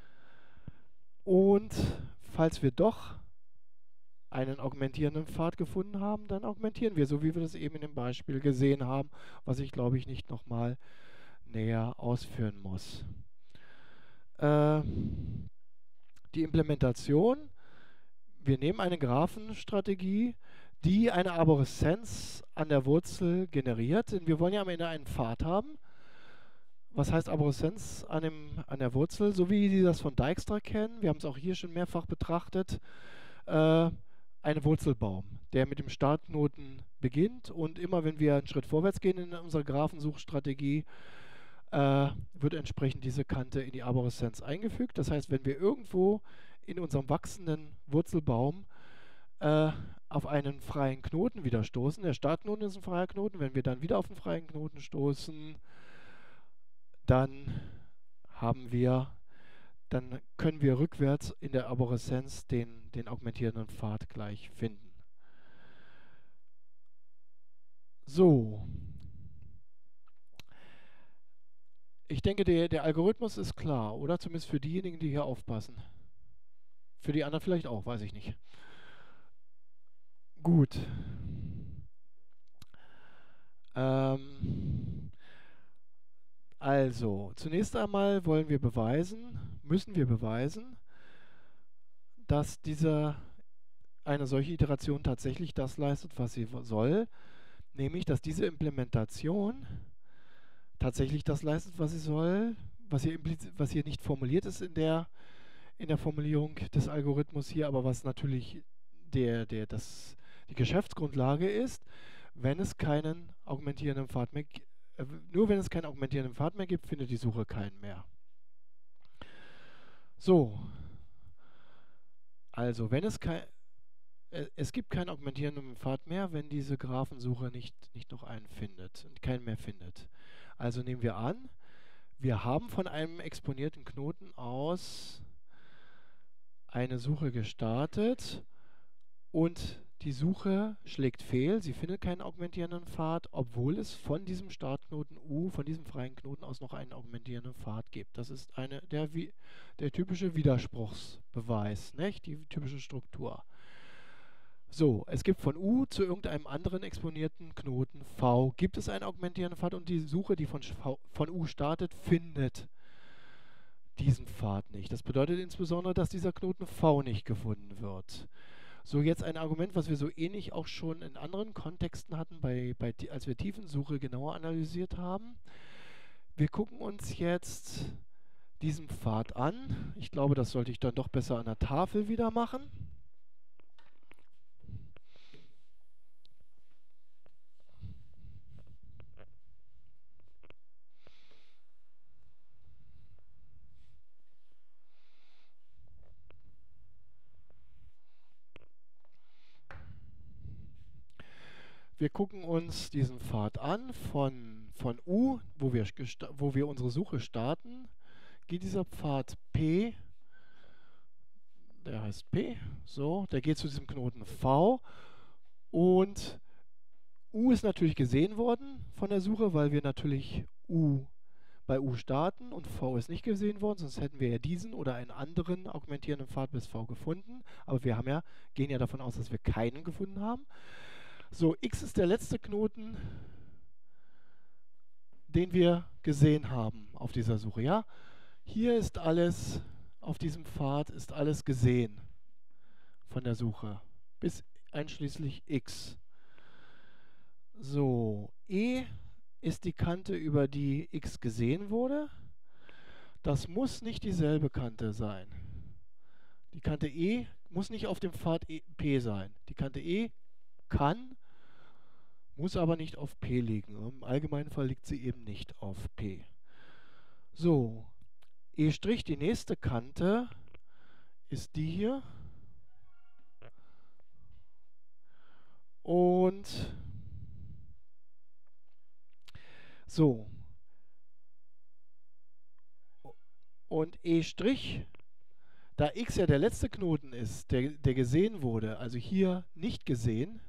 Und falls wir doch einen augmentierenden Pfad gefunden haben, dann augmentieren wir, so wie wir das eben in dem Beispiel gesehen haben, was ich glaube ich nicht nochmal näher ausführen muss. Äh, die Implementation, wir nehmen eine Graphenstrategie, die eine Arboreszenz an der Wurzel generiert, denn wir wollen ja am Ende einen Pfad haben. Was heißt Arboreszenz an, dem, an der Wurzel? So wie Sie das von Dijkstra kennen, wir haben es auch hier schon mehrfach betrachtet, äh, ein Wurzelbaum, der mit dem Startknoten beginnt und immer wenn wir einen Schritt vorwärts gehen in unserer Graphensuchstrategie, äh, wird entsprechend diese Kante in die Arboreszenz eingefügt. Das heißt, wenn wir irgendwo in unserem wachsenden Wurzelbaum äh, auf einen freien Knoten wieder stoßen, der Startknoten ist ein freier Knoten, wenn wir dann wieder auf einen freien Knoten stoßen, dann haben wir, dann können wir rückwärts in der Arboreszenz den, den augmentierenden Pfad gleich finden. So. Ich denke, der, der Algorithmus ist klar, oder? Zumindest für diejenigen, die hier aufpassen. Für die anderen vielleicht auch, weiß ich nicht. Gut. Ähm, also, zunächst einmal wollen wir beweisen, müssen wir beweisen, dass diese, eine solche Iteration tatsächlich das leistet, was sie soll, nämlich, dass diese Implementation tatsächlich das leistet, was sie soll, was hier, was hier nicht formuliert ist in der, in der Formulierung des Algorithmus hier, aber was natürlich der, der, das, die Geschäftsgrundlage ist, wenn es keinen augmentierenden Pfad mehr gibt. Nur wenn es keinen augmentierenden Pfad mehr gibt, findet die Suche keinen mehr. So, also wenn es kein, äh, es gibt keinen augmentierenden Pfad mehr, wenn diese Graphensuche nicht, nicht noch einen findet und keinen mehr findet. Also nehmen wir an, wir haben von einem exponierten Knoten aus eine Suche gestartet und die Suche schlägt fehl. Sie findet keinen augmentierenden Pfad, obwohl es von diesem Startknoten U, von diesem freien Knoten aus noch einen augmentierenden Pfad gibt. Das ist eine, der, der typische Widerspruchsbeweis, nicht? Die typische Struktur. So, es gibt von U zu irgendeinem anderen exponierten Knoten V, gibt es einen augmentierenden Pfad und die Suche, die von, v, von U startet, findet diesen Pfad nicht. Das bedeutet insbesondere, dass dieser Knoten V nicht gefunden wird. So, jetzt ein Argument, was wir so ähnlich auch schon in anderen Kontexten hatten, bei, bei, als wir Tiefensuche genauer analysiert haben. Wir gucken uns jetzt diesen Pfad an. Ich glaube, das sollte ich dann doch besser an der Tafel wieder machen. Wir gucken uns diesen Pfad an von, von U, wo wir, wo wir unsere Suche starten. Geht dieser Pfad P, der heißt P, so, der geht zu diesem Knoten V und U ist natürlich gesehen worden von der Suche, weil wir natürlich U bei U starten und V ist nicht gesehen worden, sonst hätten wir ja diesen oder einen anderen augmentierenden Pfad bis V gefunden. Aber wir haben ja, gehen ja davon aus, dass wir keinen gefunden haben. So, X ist der letzte Knoten, den wir gesehen haben auf dieser Suche. Ja? Hier ist alles, auf diesem Pfad ist alles gesehen von der Suche, bis einschließlich X. So, E ist die Kante, über die X gesehen wurde. Das muss nicht dieselbe Kante sein. Die Kante E muss nicht auf dem Pfad e, P sein. Die Kante E kann, muss aber nicht auf P liegen. Im allgemeinen Fall liegt sie eben nicht auf P. So, E', die nächste Kante, ist die hier. Und so. Und E', da X ja der letzte Knoten ist, der, der gesehen wurde, also hier nicht gesehen,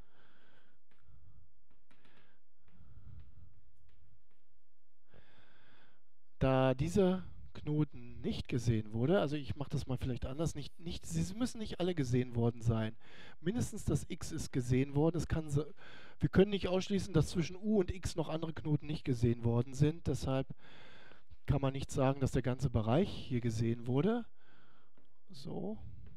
da dieser Knoten nicht gesehen wurde, also ich mache das mal vielleicht anders, nicht, nicht, sie müssen nicht alle gesehen worden sein. Mindestens das X ist gesehen worden. Es kann so, wir können nicht ausschließen, dass zwischen U und X noch andere Knoten nicht gesehen worden sind. Deshalb kann man nicht sagen, dass der ganze Bereich hier gesehen wurde. So.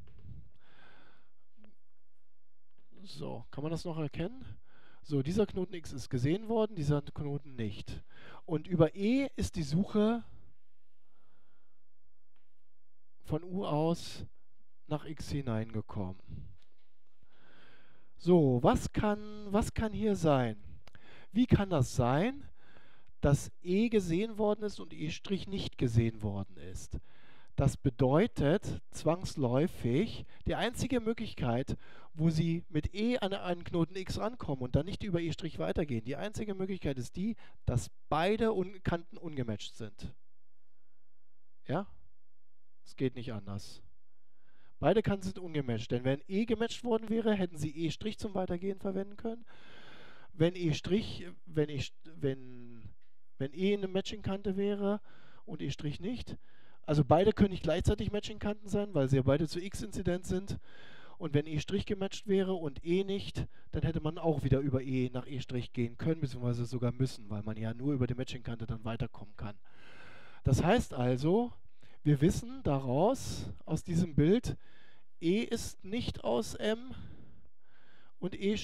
So, kann man das noch erkennen? So, dieser Knoten X ist gesehen worden, dieser Knoten nicht. Und über E ist die Suche von U aus nach X hineingekommen. So, was kann, was kann hier sein? Wie kann das sein, dass E gesehen worden ist und E' nicht gesehen worden ist? Das bedeutet zwangsläufig, die einzige Möglichkeit, wo Sie mit E an einen Knoten X rankommen und dann nicht über E' weitergehen, die einzige Möglichkeit ist die, dass beide Un- Kanten ungematcht sind. Ja? Es geht nicht anders. Beide Kanten sind ungematcht, denn wenn E gematcht worden wäre, hätten Sie E' zum Weitergehen verwenden können. Wenn E', wenn E, wenn, wenn E eine Matching-Kante wäre und E' nicht, also beide können nicht gleichzeitig Matching-Kanten sein, weil sie ja beide zu X inzident sind. Und wenn E' gematcht wäre und E nicht, dann hätte man auch wieder über E nach E' gehen können, beziehungsweise sogar müssen, weil man ja nur über die Matching-Kante dann weiterkommen kann. Das heißt also, wir wissen daraus, aus diesem Bild, E ist nicht aus M und E'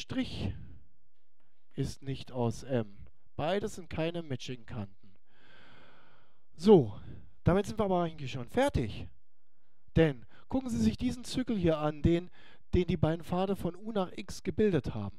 ist nicht aus M. Beides sind keine Matching-Kanten. So, damit sind wir aber eigentlich schon fertig. Denn gucken Sie sich diesen Zyklus hier an, den, den die beiden Pfade von U nach X gebildet haben.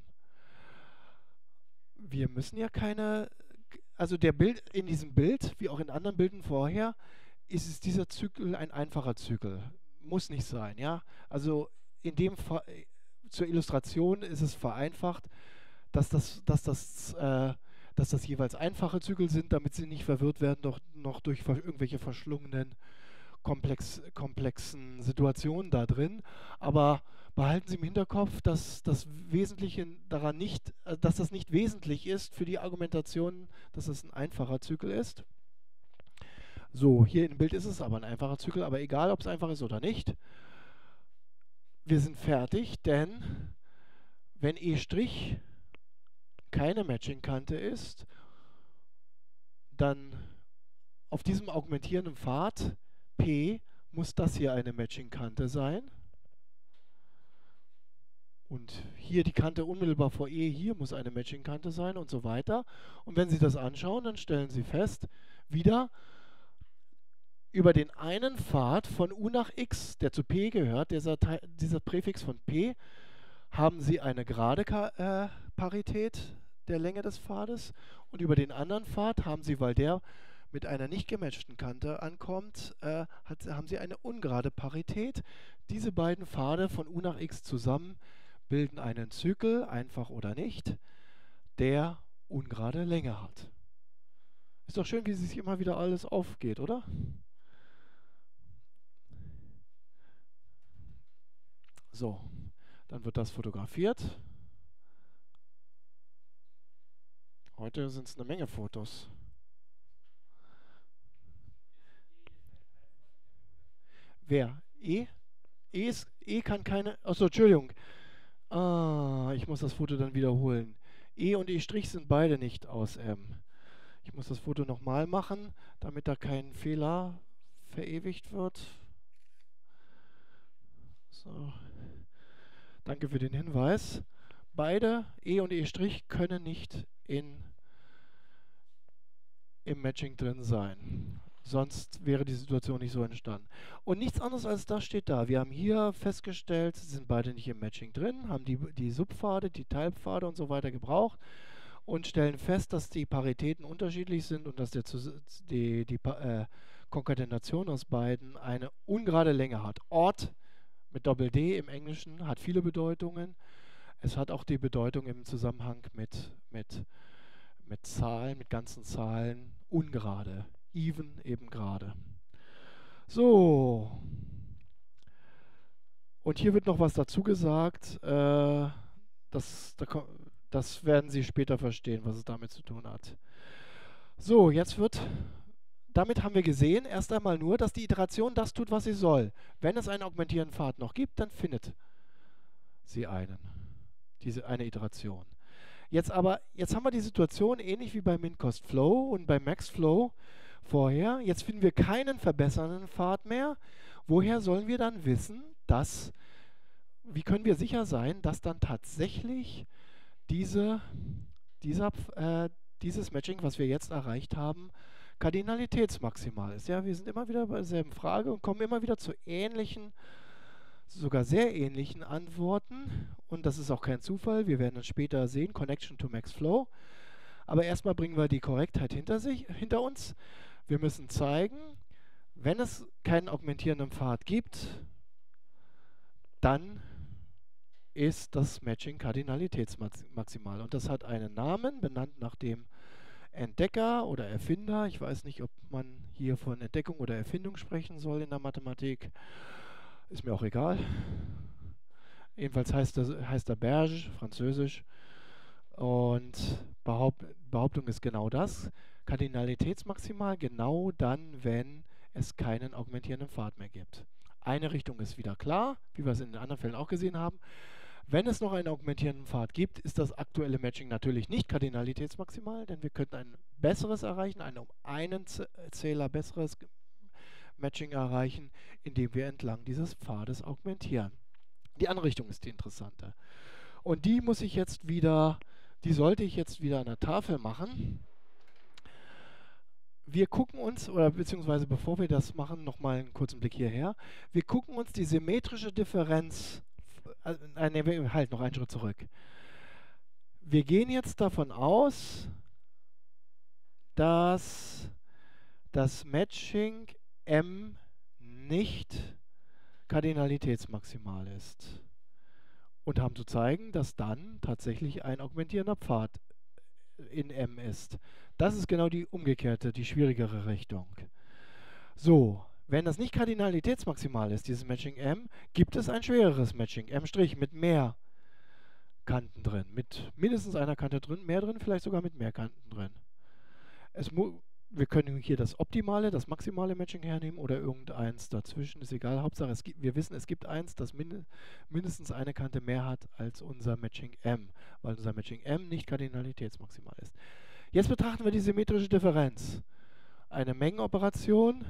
Wir müssen ja keine, also der Bild in diesem Bild, wie auch in anderen Bildern vorher, ist es dieser Zyklus ein einfacher Zyklus. Muss nicht sein, ja. Also in dem Fall, zur Illustration ist es vereinfacht, dass das, dass das, äh, dass das jeweils einfache Zügel sind, damit sie nicht verwirrt werden, doch noch durch ver irgendwelche verschlungenen, komplex, komplexen Situationen da drin. Aber behalten Sie im Hinterkopf, dass das Wesentliche daran nicht, äh, dass das nicht wesentlich ist für die Argumentation, dass es ein einfacher Zügel ist. So, hier im Bild ist es aber ein einfacher Zügel, aber egal, ob es einfach ist oder nicht. Wir sind fertig, denn wenn E' keine Matching-Kante ist, dann auf diesem augmentierenden Pfad P muss das hier eine Matching-Kante sein. Und hier die Kante unmittelbar vor E, hier muss eine Matching-Kante sein und so weiter. Und wenn Sie das anschauen, dann stellen Sie fest, wieder über den einen Pfad von U nach X, der zu P gehört, dieser, dieser Präfix von P, haben Sie eine gerade äh, Parität der Länge des Pfades. Und über den anderen Pfad haben Sie, weil der mit einer nicht gematchten Kante ankommt, äh, hat, haben Sie eine ungerade Parität. Diese beiden Pfade von U nach X zusammen bilden einen Zykel, einfach oder nicht, der ungerade Länge hat. Ist doch schön, wie sich immer wieder alles aufgeht, oder? So, dann wird das fotografiert. Heute sind es eine Menge Fotos. Wer? E? E, ist, E kann keine... Achso, Entschuldigung. Ah, ich muss das Foto dann wiederholen. E und E' sind beide nicht aus M. Ich muss das Foto nochmal machen, damit da kein Fehler verewigt wird. So. Danke für den Hinweis. Beide, E und E' können nicht in, im Matching drin sein. Sonst wäre die Situation nicht so entstanden. Und nichts anderes als das steht da. Wir haben hier festgestellt, sie sind beide nicht im Matching drin, haben die, die Subpfade, die Teilpfade und so weiter gebraucht und stellen fest, dass die Paritäten unterschiedlich sind und dass der, die, die äh, Konkatenation aus beiden eine ungerade Länge hat. Odd mit Doppel-D im Englischen hat viele Bedeutungen. Es hat auch die Bedeutung im Zusammenhang mit, mit, mit Zahlen, mit ganzen Zahlen, ungerade. Even eben gerade. So. Und hier wird noch was dazu gesagt. Äh, das, das werden Sie später verstehen, was es damit zu tun hat. So, jetzt wird... Damit haben wir gesehen, erst einmal nur, dass die Iteration das tut, was sie soll. Wenn es einen augmentierenden Pfad noch gibt, dann findet sie einen. Diese eine Iteration. Jetzt aber, jetzt haben wir die Situation ähnlich wie bei MinCost-Flow und bei MaxFlow vorher. Jetzt finden wir keinen verbessernden Pfad mehr. Woher sollen wir dann wissen, dass, wie können wir sicher sein, dass dann tatsächlich diese, dieser, äh, dieses Matching, was wir jetzt erreicht haben, kardinalitätsmaximal ist? Ja, wir sind immer wieder bei derselben Frage und kommen immer wieder zu ähnlichen, sogar sehr ähnlichen Antworten. Und das ist auch kein Zufall. Wir werden es später sehen, Connection to MaxFlow. Aber erstmal bringen wir die Korrektheit hinter, sich, hinter uns. Wir müssen zeigen, wenn es keinen augmentierenden Pfad gibt, dann ist das Matching kardinalitätsmaximal. Und das hat einen Namen, benannt nach dem Entdecker oder Erfinder. Ich weiß nicht, ob man hier von Entdeckung oder Erfindung sprechen soll in der Mathematik. Ist mir auch egal. Jedenfalls heißt er, heißt er Berge, französisch. Und Behaupt, Behauptung ist genau das. Kardinalitätsmaximal genau dann, wenn es keinen augmentierenden Pfad mehr gibt. Eine Richtung ist wieder klar, wie wir es in den anderen Fällen auch gesehen haben. Wenn es noch einen augmentierenden Pfad gibt, ist das aktuelle Matching natürlich nicht kardinalitätsmaximal, denn wir könnten ein besseres erreichen, ein um einen Zähler besseres Matching erreichen, indem wir entlang dieses Pfades augmentieren. Die andere Richtung ist die interessante. Und die muss ich jetzt wieder, die sollte ich jetzt wieder an der Tafel machen. Wir gucken uns, oder beziehungsweise bevor wir das machen, nochmal einen kurzen Blick hierher. Wir gucken uns die symmetrische Differenz, äh, ne, halt noch einen Schritt zurück. Wir gehen jetzt davon aus, dass das Matching M nicht kardinalitätsmaximal ist. und haben zu zeigen, dass dann tatsächlich ein augmentierender Pfad in M ist. Das ist genau die umgekehrte, die schwierigere Richtung. So, wenn das nicht kardinalitätsmaximal ist, dieses Matching M, gibt es ein schwereres Matching M' mit mehr Kanten drin, mit mindestens einer Kante drin, mehr drin, vielleicht sogar mit mehr Kanten drin. Es wir können hier das optimale, das maximale Matching hernehmen oder irgendeins dazwischen, ist egal. Hauptsache, es gibt, wir wissen, es gibt eins, das min mindestens eine Kante mehr hat als unser Matching M, weil unser Matching M nicht kardinalitätsmaximal ist. Jetzt betrachten wir die symmetrische Differenz. Eine Mengenoperation,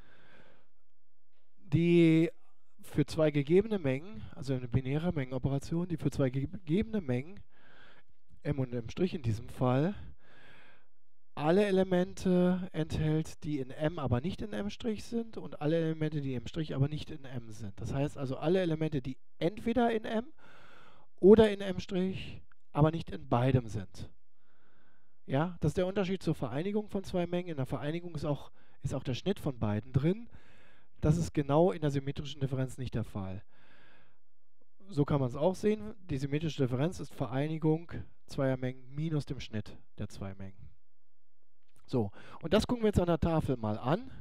die für zwei gegebene Mengen, also eine binäre Mengenoperation, die für zwei gegebene Mengen, M und M' in diesem Fall, alle Elemente enthält, die in M aber nicht in M' sind und alle Elemente, die im Strich aber nicht in M sind. Das heißt also alle Elemente, die entweder in M oder in M', aber nicht in beidem sind. Ja, das ist der Unterschied zur Vereinigung von zwei Mengen. In der Vereinigung ist auch, ist auch der Schnitt von beiden drin. Das ist genau in der symmetrischen Differenz nicht der Fall. So kann man es auch sehen. Die symmetrische Differenz ist Vereinigung zweier Mengen minus dem Schnitt der zwei Mengen. So, und das gucken wir jetzt an der Tafel mal an,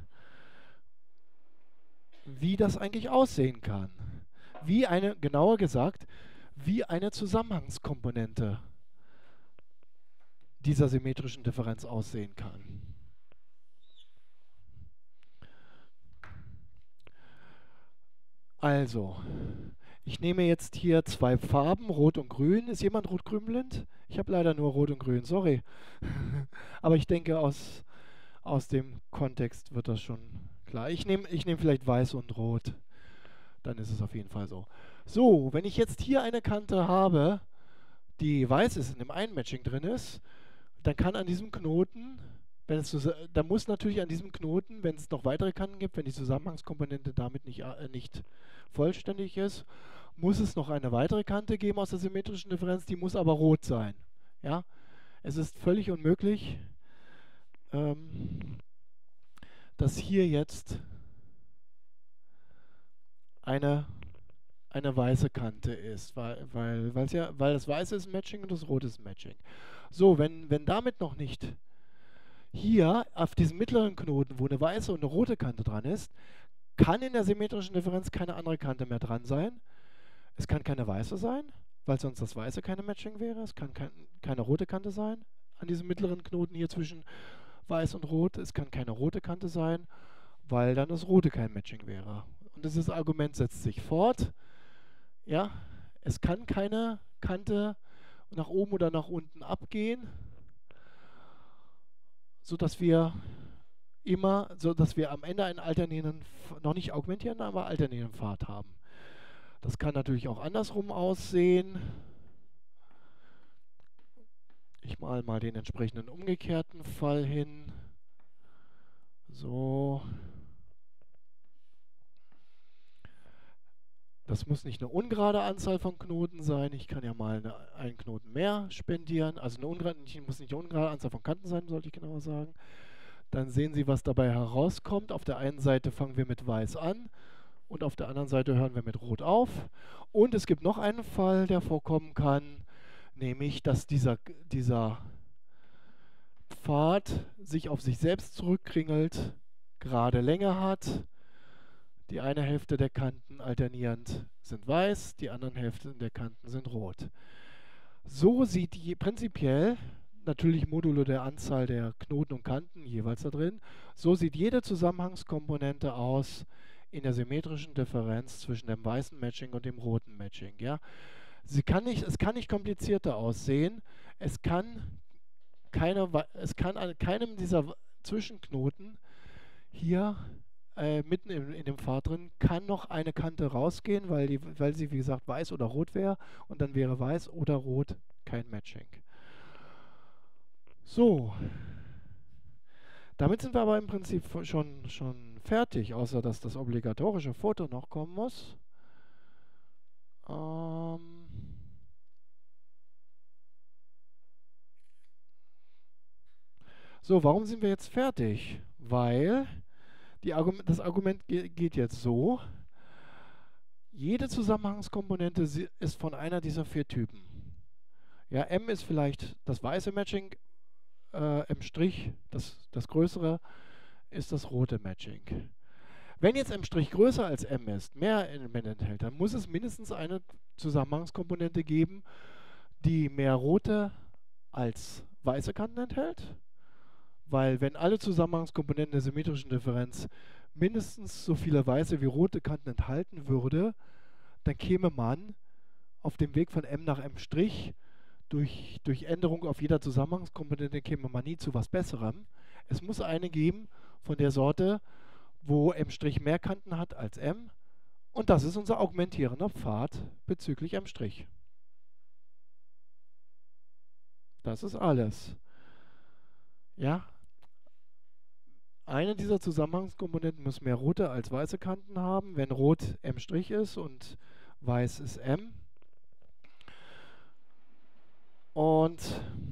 wie das eigentlich aussehen kann. Wie eine, genauer gesagt, wie eine Zusammenhangskomponente dieser symmetrischen Differenz aussehen kann. Also, ich nehme jetzt hier zwei Farben, Rot und Grün. Ist jemand rot-grün blind? Ich habe leider nur Rot und Grün, sorry. Aber ich denke, aus, aus dem Kontext wird das schon klar. Ich nehme ich nehm vielleicht Weiß und Rot. Dann ist es auf jeden Fall so. So, wenn ich jetzt hier eine Kante habe, die weiß ist, in dem einen Matching drin ist, dann kann an diesem Knoten, wenn es da muss natürlich an diesem Knoten, wenn es noch weitere Kanten gibt, wenn die Zusammenhangskomponente damit nicht, äh, nicht vollständig ist, muss es noch eine weitere Kante geben aus der symmetrischen Differenz, die muss aber rot sein. Ja? Es ist völlig unmöglich, ähm, dass hier jetzt eine, eine weiße Kante ist, weil, weil, weil's ja, weil das Weiße ist Matching und das Rote ist Matching. So, wenn, wenn damit noch nicht hier auf diesem mittleren Knoten, wo eine weiße und eine rote Kante dran ist, kann in der symmetrischen Differenz keine andere Kante mehr dran sein. Es kann keine weiße sein, weil sonst das Weiße keine Matching wäre. Es kann kein, keine rote Kante sein an diesem mittleren Knoten hier zwischen Weiß und Rot. Es kann keine rote Kante sein, weil dann das Rote kein Matching wäre. Und dieses Argument setzt sich fort. Ja, es kann keine Kante nach oben oder nach unten abgehen, sodass wir immer, sodass wir am Ende einen alternierenden, noch nicht augmentierenden, aber alternierenden Pfad haben. Das kann natürlich auch andersrum aussehen. Ich male mal den entsprechenden umgekehrten Fall hin. So. Das muss nicht eine ungerade Anzahl von Knoten sein. Ich kann ja mal eine, einen Knoten mehr spendieren. Also eine ungerade, muss nicht eine ungerade Anzahl von Kanten sein, sollte ich genauer sagen. Dann sehen Sie, was dabei herauskommt. Auf der einen Seite fangen wir mit Weiß an und auf der anderen Seite hören wir mit Rot auf. Und es gibt noch einen Fall, der vorkommen kann, nämlich, dass dieser, dieser Pfad sich auf sich selbst zurückkringelt, gerade Länge hat. Die eine Hälfte der Kanten alternierend sind weiß, die anderen Hälften der Kanten sind rot. So sieht die prinzipiell, natürlich modulo der Anzahl der Knoten und Kanten jeweils da drin, so sieht jede Zusammenhangskomponente aus in der symmetrischen Differenz zwischen dem weißen Matching und dem roten Matching. Ja? Sie kann nicht, es kann nicht komplizierter aussehen. Es kann, keine, es kann an keinem dieser Zwischenknoten hier äh, mitten in, in dem Pfad drin, kann noch eine Kante rausgehen, weil, die, weil sie, wie gesagt, weiß oder rot wäre. Und dann wäre weiß oder rot kein Matching. So. Damit sind wir aber im Prinzip schon, schon fertig, außer dass das obligatorische Foto noch kommen muss. Ähm so, warum sind wir jetzt fertig? Weil die Argument, das Argument ge geht jetzt so. Jede Zusammenhangskomponente si- ist von einer dieser vier Typen. Ja, M ist vielleicht das weiße Matching, äh, M', das, das größere, ist das rote Matching. Wenn jetzt M' größer als M ist, mehr Elemente enthält, dann muss es mindestens eine Zusammenhangskomponente geben, die mehr rote als weiße Kanten enthält. Weil wenn alle Zusammenhangskomponenten der symmetrischen Differenz mindestens so viele weiße wie rote Kanten enthalten würde, dann käme man auf dem Weg von M nach M' durch, durch Änderung auf jeder Zusammenhangskomponente käme man nie zu was Besserem. Es muss eine geben von der Sorte, wo M' mehr Kanten hat als M. Und das ist unser augmentierender Pfad bezüglich M'. Das ist alles. Ja, eine dieser Zusammenhangskomponenten muss mehr rote als weiße Kanten haben. Wenn rot M' ist und weiß ist M. Und,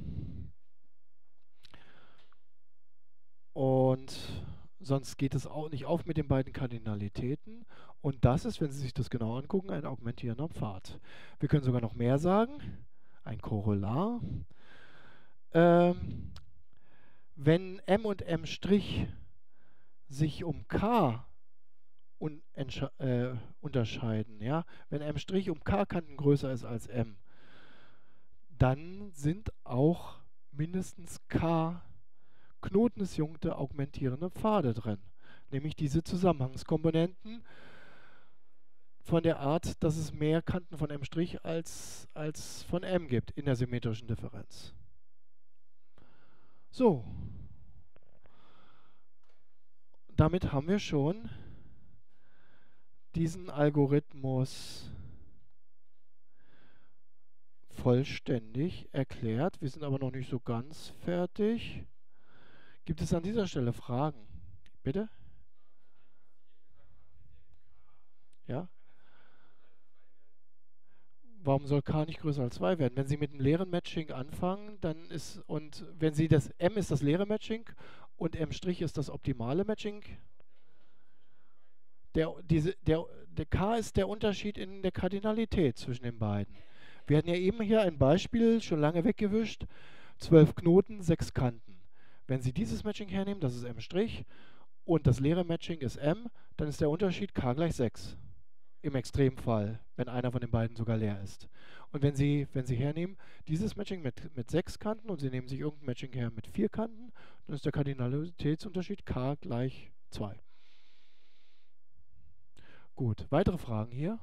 und sonst geht es auch nicht auf mit den beiden Kardinalitäten. Und das ist, wenn Sie sich das genau angucken, ein augmentierender Pfad. Wir können sogar noch mehr sagen. Ein Korollar. Ähm, wenn M und M' sich um K un äh, unterscheiden, ja, wenn M' um K Kanten größer ist als M, dann sind auch mindestens K knotendisjunkte augmentierende Pfade drin. Nämlich diese Zusammenhangskomponenten von der Art, dass es mehr Kanten von M' als, als von M gibt in der symmetrischen Differenz. So. Damit haben wir schon diesen Algorithmus vollständig erklärt. Wir sind aber noch nicht so ganz fertig. Gibt es an dieser Stelle Fragen? Bitte? Ja? Warum soll K nicht größer als zwei werden? Wenn Sie mit einem leeren Matching anfangen, dann ist, und wenn Sie das M ist das leere Matching und M' ist das optimale Matching, der, diese, der, der K ist der Unterschied in der Kardinalität zwischen den beiden. Wir hatten ja eben hier ein Beispiel, schon lange weggewischt, zwölf Knoten, sechs Kanten. Wenn Sie dieses Matching hernehmen, das ist M' und das leere Matching ist M, dann ist der Unterschied K gleich sechs. Im Extremfall, wenn einer von den beiden sogar leer ist. Und wenn Sie, wenn Sie hernehmen, dieses Matching mit, mit sechs Kanten und Sie nehmen sich irgendein Matching her mit vier Kanten, dann ist der Kardinalitätsunterschied K gleich zwei. Gut, weitere Fragen hier?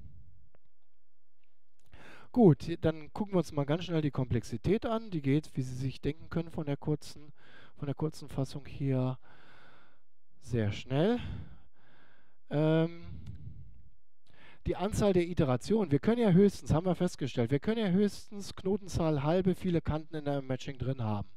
Gut, dann gucken wir uns mal ganz schnell die Komplexität an. Die geht, wie Sie sich denken können, von der kurzen, von der kurzen Fassung hier sehr schnell. Ähm, die Anzahl der Iterationen. Wir können ja höchstens, haben wir festgestellt, wir können ja höchstens Knotenzahl halbe viele Kanten in einem Matching drin haben.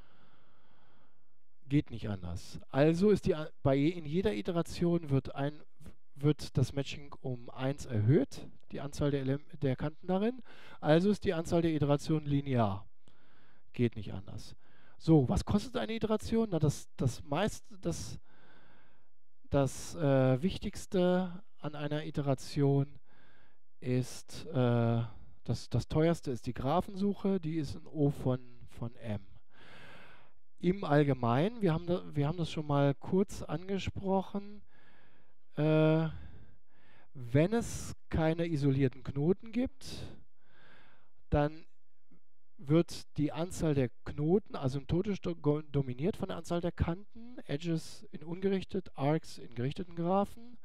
Geht nicht anders. Also ist die, bei, in jeder Iteration wird, ein, wird das Matching um eins erhöht, die Anzahl der, Ele der Kanten darin. Also ist die Anzahl der Iterationen linear. Geht nicht anders. So, was kostet eine Iteration? Na, das, das meiste, das, das äh, Wichtigste an einer Iteration ist, äh, das, das teuerste ist die Graphensuche, die ist in O von, von M. Im Allgemeinen, wir haben, da, wir haben das schon mal kurz angesprochen, äh, wenn es keine isolierten Knoten gibt, dann wird die Anzahl der Knoten asymptotisch do dominiert von der Anzahl der Kanten, Edges in ungerichtet, Arcs in gerichteten Graphen,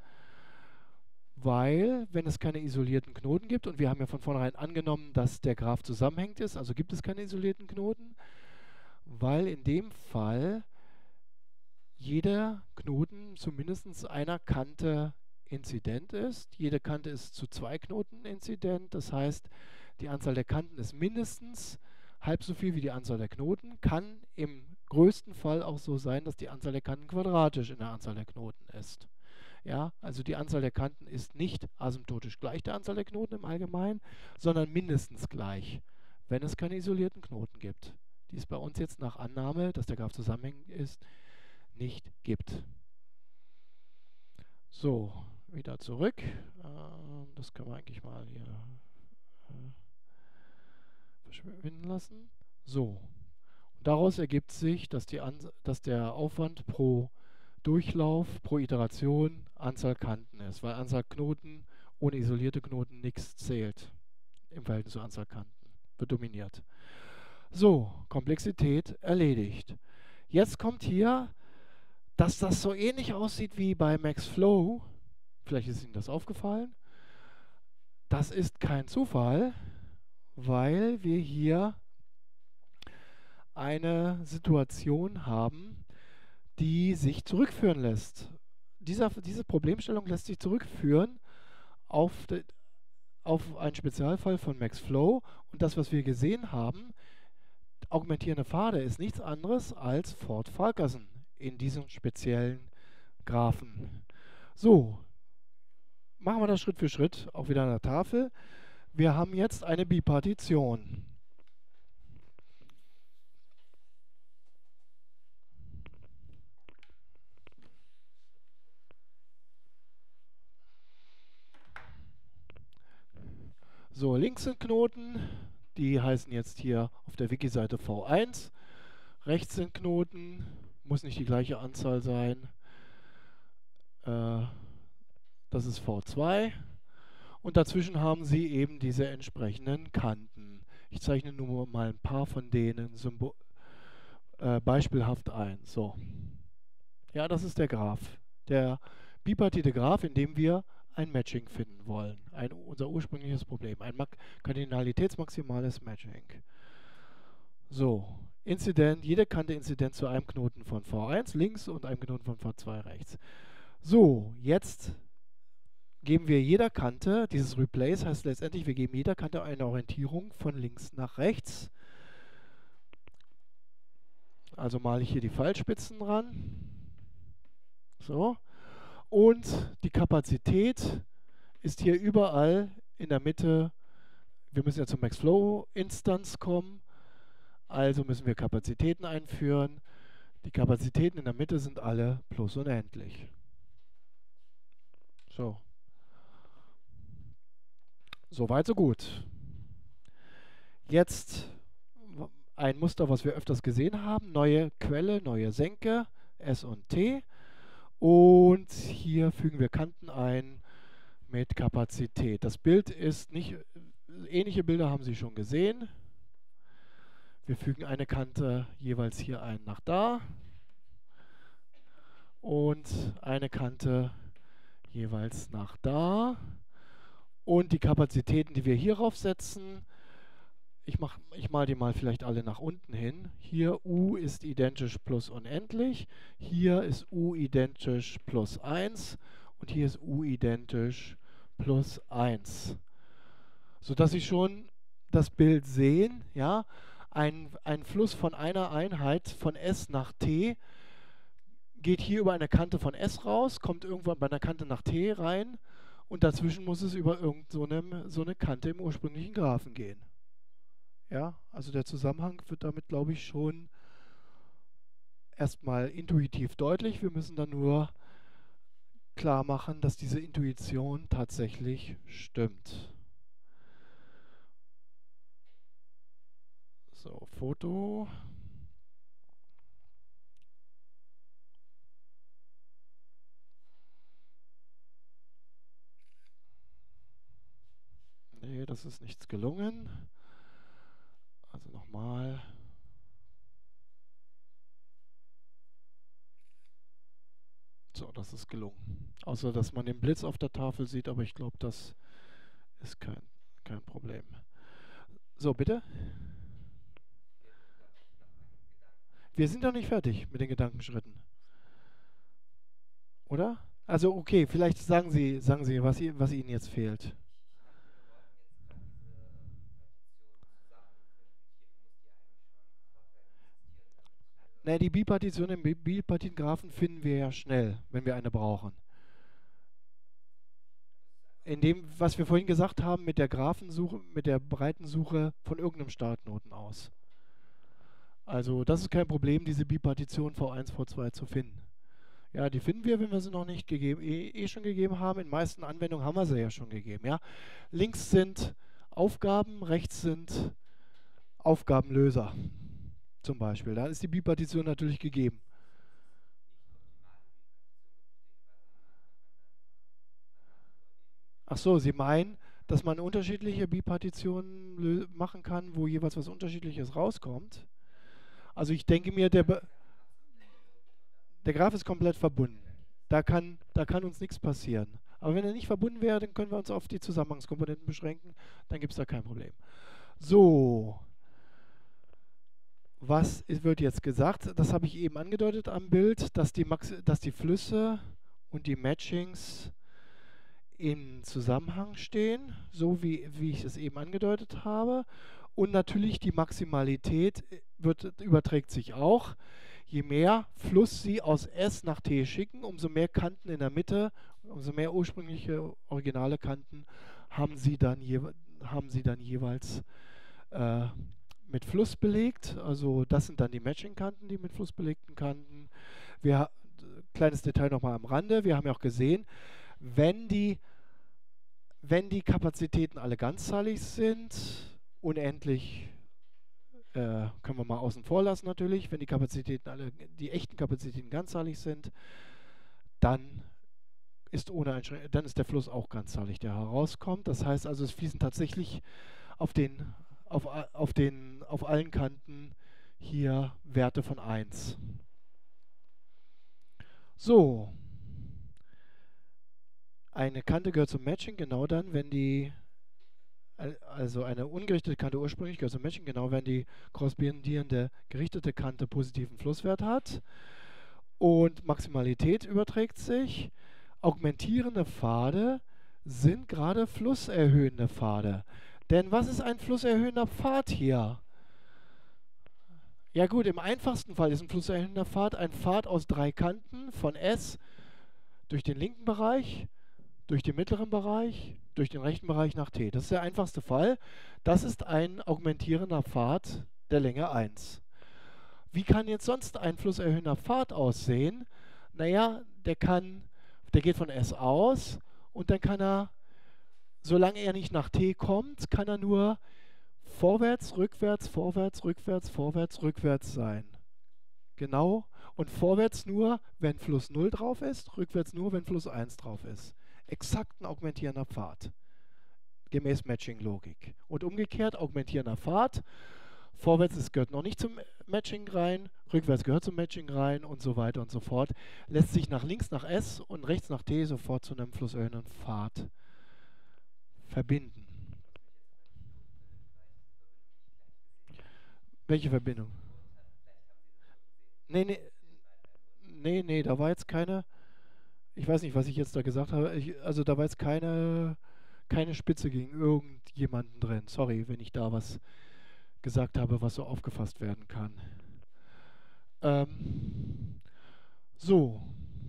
weil, wenn es keine isolierten Knoten gibt, und wir haben ja von vornherein angenommen, dass der Graph zusammenhängend ist, also gibt es keine isolierten Knoten, weil in dem Fall jeder Knoten zu mindestens einer Kante inzident ist. Jede Kante ist zu zwei Knoten inzident, das heißt, die Anzahl der Kanten ist mindestens halb so viel wie die Anzahl der Knoten. Kann im größten Fall auch so sein, dass die Anzahl der Kanten quadratisch in der Anzahl der Knoten ist. Ja, also die Anzahl der Kanten ist nicht asymptotisch gleich der Anzahl der Knoten im Allgemeinen, sondern mindestens gleich, wenn es keine isolierten Knoten gibt, die es bei uns jetzt nach Annahme, dass der Graph zusammenhängend ist, nicht gibt. So, wieder zurück. Äh, das können wir eigentlich mal hier äh, verschwinden lassen. So. Und daraus ergibt sich, dass, die Ans dass der Aufwand pro Durchlauf, pro Iteration Anzahl Kanten ist, weil Anzahl Knoten ohne isolierte Knoten nichts zählt im Verhältnis zur Anzahl Kanten. Wird dominiert. So, Komplexität erledigt. Jetzt kommt hier, dass das so ähnlich aussieht wie bei MaxFlow. Vielleicht ist Ihnen das aufgefallen. Das ist kein Zufall, weil wir hier eine Situation haben, die sich zurückführen lässt. Dieser, diese Problemstellung lässt sich zurückführen auf, de, auf einen Spezialfall von MaxFlow. Und das, was wir gesehen haben, augmentierende Pfade, ist nichts anderes als Ford-Fulkerson in diesem speziellen Graphen. So, machen wir das Schritt für Schritt, auch wieder an der Tafel. Wir haben jetzt eine Bipartition. So, links sind Knoten, die heißen jetzt hier auf der Wiki-Seite V eins. Rechts sind Knoten, muss nicht die gleiche Anzahl sein. Äh, das ist V zwei. Und dazwischen haben Sie eben diese entsprechenden Kanten. Ich zeichne nur mal ein paar von denen Symbol äh, beispielhaft ein. So. Ja, das ist der Graph. Der bipartite Graph, in dem wir ein Matching finden wollen. Ein, unser ursprüngliches Problem. Ein kardinalitätsmaximales Matching. So. Inzident, jede Kante Inzident zu einem Knoten von V eins links und einem Knoten von V zwei rechts. So, jetzt geben wir jeder Kante, dieses Replace heißt letztendlich, wir geben jeder Kante eine Orientierung von links nach rechts. Also male ich hier die Pfeilspitzen ran. So. Und die Kapazität ist hier überall in der Mitte. Wir müssen ja zur MaxFlow-Instanz kommen. Also müssen wir Kapazitäten einführen. Die Kapazitäten in der Mitte sind alle plus unendlich. So. Soweit, so gut. Jetzt ein Muster, was wir öfters gesehen haben. Neue Quelle, neue Senke, S und T. Und hier fügen wir Kanten ein mit Kapazität. Das Bild ist nicht, ähnliche Bilder haben Sie schon gesehen. Wir fügen eine Kante jeweils hier ein nach da und eine Kante jeweils nach da. Und die Kapazitäten, die wir hierauf setzen, ich, mach, ich mal die mal vielleicht alle nach unten hin. Hier U ist identisch plus unendlich, hier ist U identisch plus eins und hier ist U identisch plus eins. Sodass Sie schon das Bild sehen, ja, ein, ein Fluss von einer Einheit von S nach T geht hier über eine Kante von S raus, kommt irgendwann bei einer Kante nach T rein und dazwischen muss es über irgend so, einem, so eine Kante im ursprünglichen Graphen gehen. Ja, also der Zusammenhang wird damit, glaube ich, schon erstmal intuitiv deutlich. Wir müssen dann nur klar machen, dass diese Intuition tatsächlich stimmt. So, Foto. Nee, das ist nichts gelungen. Also nochmal. So, das ist gelungen. Außer, dass man den Blitz auf der Tafel sieht, aber ich glaube, das ist kein, kein Problem. So, bitte? Wir sind doch nicht fertig mit den Gedankenschritten. Oder? Also, okay, vielleicht sagen Sie, sagen Sie, was, was Ihnen jetzt fehlt. Na, die Bipartition im bipartiten Graphen finden wir ja schnell, wenn wir eine brauchen. In dem, was wir vorhin gesagt haben, mit der Graphensuche, mit der Breitensuche von irgendeinem Startknoten aus. Also das ist kein Problem, diese Bipartition V eins, V zwei zu finden. Ja, die finden wir, wenn wir sie noch nicht gegeben, eh, eh schon gegeben haben. In den meisten Anwendungen haben wir sie ja schon gegeben. Ja? Links sind Aufgaben, rechts sind Aufgabenlöser zum Beispiel. Da ist die Bipartition natürlich gegeben. Ach so, Sie meinen, dass man unterschiedliche Bipartitionen lö- machen kann, wo jeweils was Unterschiedliches rauskommt? Also ich denke mir, der, Be- der Graph ist komplett verbunden. Da kann, da kann uns nichts passieren. Aber wenn er nicht verbunden wäre, dann können wir uns auf die Zusammenhangskomponenten beschränken. Dann gibt es da kein Problem. So, was ist- wird jetzt gesagt? Das habe ich eben angedeutet am Bild, dass die, Max dass die Flüsse und die Matchings im Zusammenhang stehen, so wie, wie ich es eben angedeutet habe. Und natürlich die Maximalität wird, überträgt sich auch. Je mehr Fluss Sie aus S nach T schicken, umso mehr Kanten in der Mitte, umso mehr ursprüngliche originale Kanten haben Sie dann, je, haben Sie dann jeweils äh, mit Fluss belegt. Also das sind dann die Matching-Kanten, die mit Fluss belegten Kanten. Wir, kleines Detail nochmal am Rande, wir haben ja auch gesehen, wenn die wenn die Kapazitäten alle ganzzahlig sind, unendlich äh, können wir mal außen vor lassen natürlich, wenn die Kapazitäten alle, die echten Kapazitäten ganzzahlig sind, dann ist ohne Einschrän- dann ist der Fluss auch ganzzahlig, der herauskommt. Das heißt also, es fließen tatsächlich auf den, auf, auf den, auf allen Kanten hier Werte von eins. So, eine Kante gehört zum Matching genau dann, wenn die also eine ungerichtete Kante ursprünglich gehört zum Matching, genau wenn die korrespondierende gerichtete Kante positiven Flusswert hat. Und Maximalität überträgt sich. Augmentierende Pfade sind gerade flusserhöhende Pfade. Denn was ist ein flusserhöhender Pfad hier? Ja gut, im einfachsten Fall ist ein flusserhöhender Pfad ein Pfad aus drei Kanten von S durch den linken Bereich, durch den mittleren Bereich, durch den rechten Bereich nach T. Das ist der einfachste Fall. Das ist ein augmentierender Pfad der Länge eins. Wie kann jetzt sonst ein flusserhöhender Pfad aussehen? Naja, der kann, der geht von S aus und dann kann er, solange er nicht nach T kommt, kann er nur vorwärts, rückwärts, vorwärts, rückwärts, vorwärts, rückwärts sein. Genau. Und vorwärts nur, wenn Fluss null drauf ist, rückwärts nur, wenn Fluss eins drauf ist. Exakt ein augmentierender Pfad, gemäß Matching-Logik. Und umgekehrt, augmentierender Pfad, vorwärts ist, gehört noch nicht zum Matching rein, rückwärts gehört zum Matching rein und so weiter und so fort. Lässt sich nach links nach S und rechts nach T sofort zu einem flusserhöhenden Pfad verbinden. Welche Verbindung? Nee, nee, nee, nee, da war jetzt keine, ich weiß nicht, was ich jetzt da gesagt habe, ich, also da war jetzt keine, keine Spitze gegen irgendjemanden drin. Sorry, wenn ich da was gesagt habe, was so aufgefasst werden kann. Ähm, so,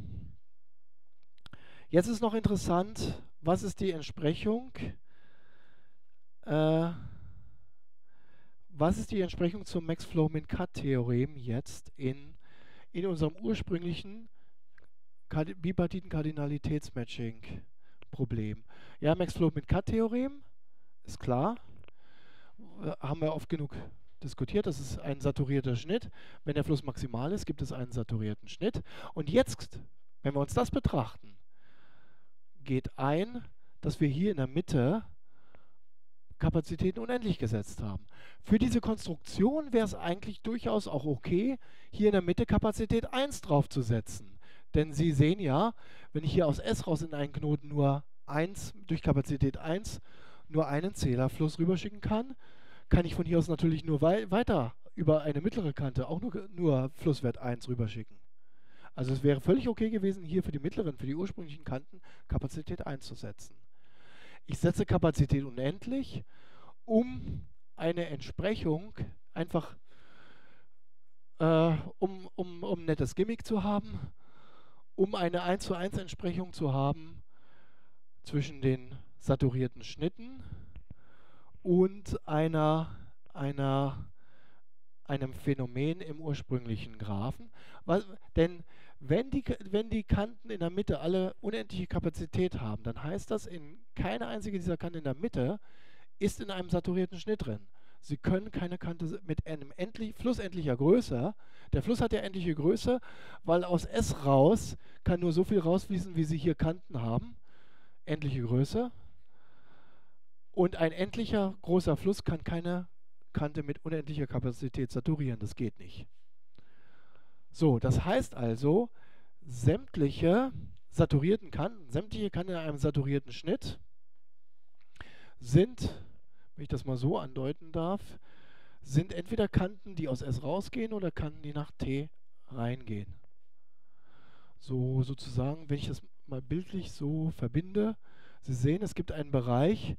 jetzt ist noch interessant, was ist die Entsprechung? Äh, was ist die Entsprechung zum Max-Flow-Min-Cut-Theorem jetzt in, in unserem ursprünglichen Bipartiten-Kardinalitäts-Matching-Problem? Ja, Max-Flow-Min-Cut-Theorem ist klar. Äh, haben wir oft genug diskutiert. Das ist ein saturierter Schnitt. Wenn der Fluss maximal ist, gibt es einen saturierten Schnitt. Und jetzt, wenn wir uns das betrachten, geht ein, dass wir hier in der Mitte Kapazitäten unendlich gesetzt haben. Für diese Konstruktion wäre es eigentlich durchaus auch okay, hier in der Mitte Kapazität eins draufzusetzen. Denn Sie sehen ja, wenn ich hier aus S raus in einen Knoten nur eins durch Kapazität eins nur einen Zählerfluss rüberschicken kann, kann ich von hier aus natürlich nur wei weiter über eine mittlere Kante auch nur, nur Flusswert eins rüberschicken. Also es wäre völlig okay gewesen, hier für die mittleren, für die ursprünglichen Kanten Kapazität eins zu setzen. Ich setze Kapazität unendlich, um eine Entsprechung einfach, äh, um, um, um ein nettes Gimmick zu haben, um eine eins zu eins Entsprechung zu haben zwischen den saturierten Schnitten und einer, einer, einem Phänomen im ursprünglichen Graphen. Was, denn wenn die, wenn die Kanten in der Mitte alle unendliche Kapazität haben, dann heißt das, in keine einzige dieser Kanten in der Mitte ist in einem saturierten Schnitt drin. Sie können keine Kante mit einem endlich, Fluss endlicher Größe, der Fluss hat ja endliche Größe, weil aus S raus kann nur so viel rausfließen, wie Sie hier Kanten haben, endliche Größe. Und ein endlicher großer Fluss kann keine Kante mit unendlicher Kapazität saturieren, das geht nicht. So, das heißt also, sämtliche saturierten Kanten, sämtliche Kanten in einem saturierten Schnitt sind, wenn ich das mal so andeuten darf, sind entweder Kanten, die aus S rausgehen oder Kanten, die nach T reingehen. So sozusagen, wenn ich das mal bildlich so verbinde, Sie sehen, es gibt einen Bereich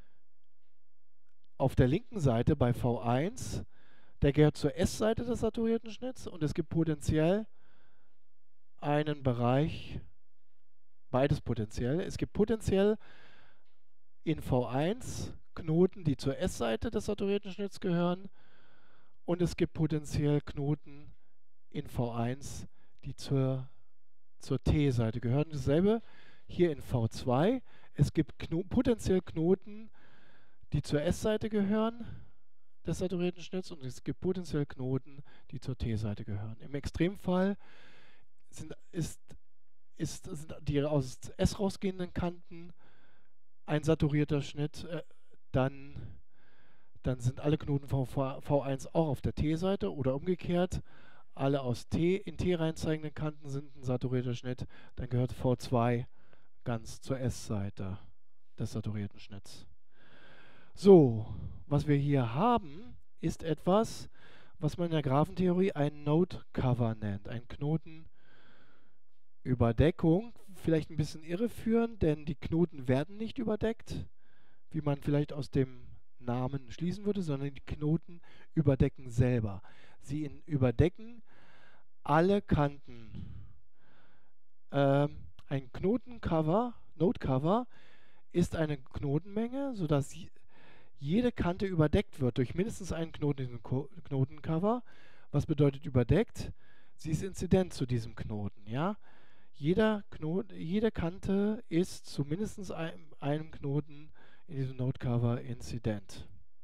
auf der linken Seite bei V eins, der gehört zur S-Seite des saturierten Schnitts und es gibt potenziell einen Bereich, beides potenziell. Es gibt potenziell in V eins Knoten, die zur S-Seite des saturierten Schnitts gehören und es gibt potenziell Knoten in V eins, die zur, zur T-Seite gehören. Dasselbe hier in V zwei. Es gibt Kno potenziell Knoten, die zur S-Seite gehören des saturierten Schnitts und es gibt potenziell Knoten, die zur T-Seite gehören. Im Extremfall sind, ist, ist, sind die aus S rausgehenden Kanten ein saturierter Schnitt, äh, dann, dann sind alle Knoten von V eins auch auf der T-Seite oder umgekehrt. Alle aus T in T reinzeigenden Kanten sind ein saturierter Schnitt, dann gehört V zwei ganz zur S-Seite des saturierten Schnitts. So, was wir hier haben, ist etwas, was man in der Graphentheorie einen Node Cover nennt, ein Knotenüberdeckung. Vielleicht ein bisschen irreführend, denn die Knoten werden nicht überdeckt, wie man vielleicht aus dem Namen schließen würde, sondern die Knoten überdecken selber. Sie in, überdecken alle Kanten. Ähm, ein Knotencover, Node Cover, ist eine Knotenmenge, sodass jede Kante überdeckt wird durch mindestens einen Knoten in diesem Knotencover. Was bedeutet überdeckt? Sie ist inzident zu diesem Knoten. Ja? Jeder Knoten, jede Kante ist zu mindestens einem, einem Knoten in diesem Nodecover inzident.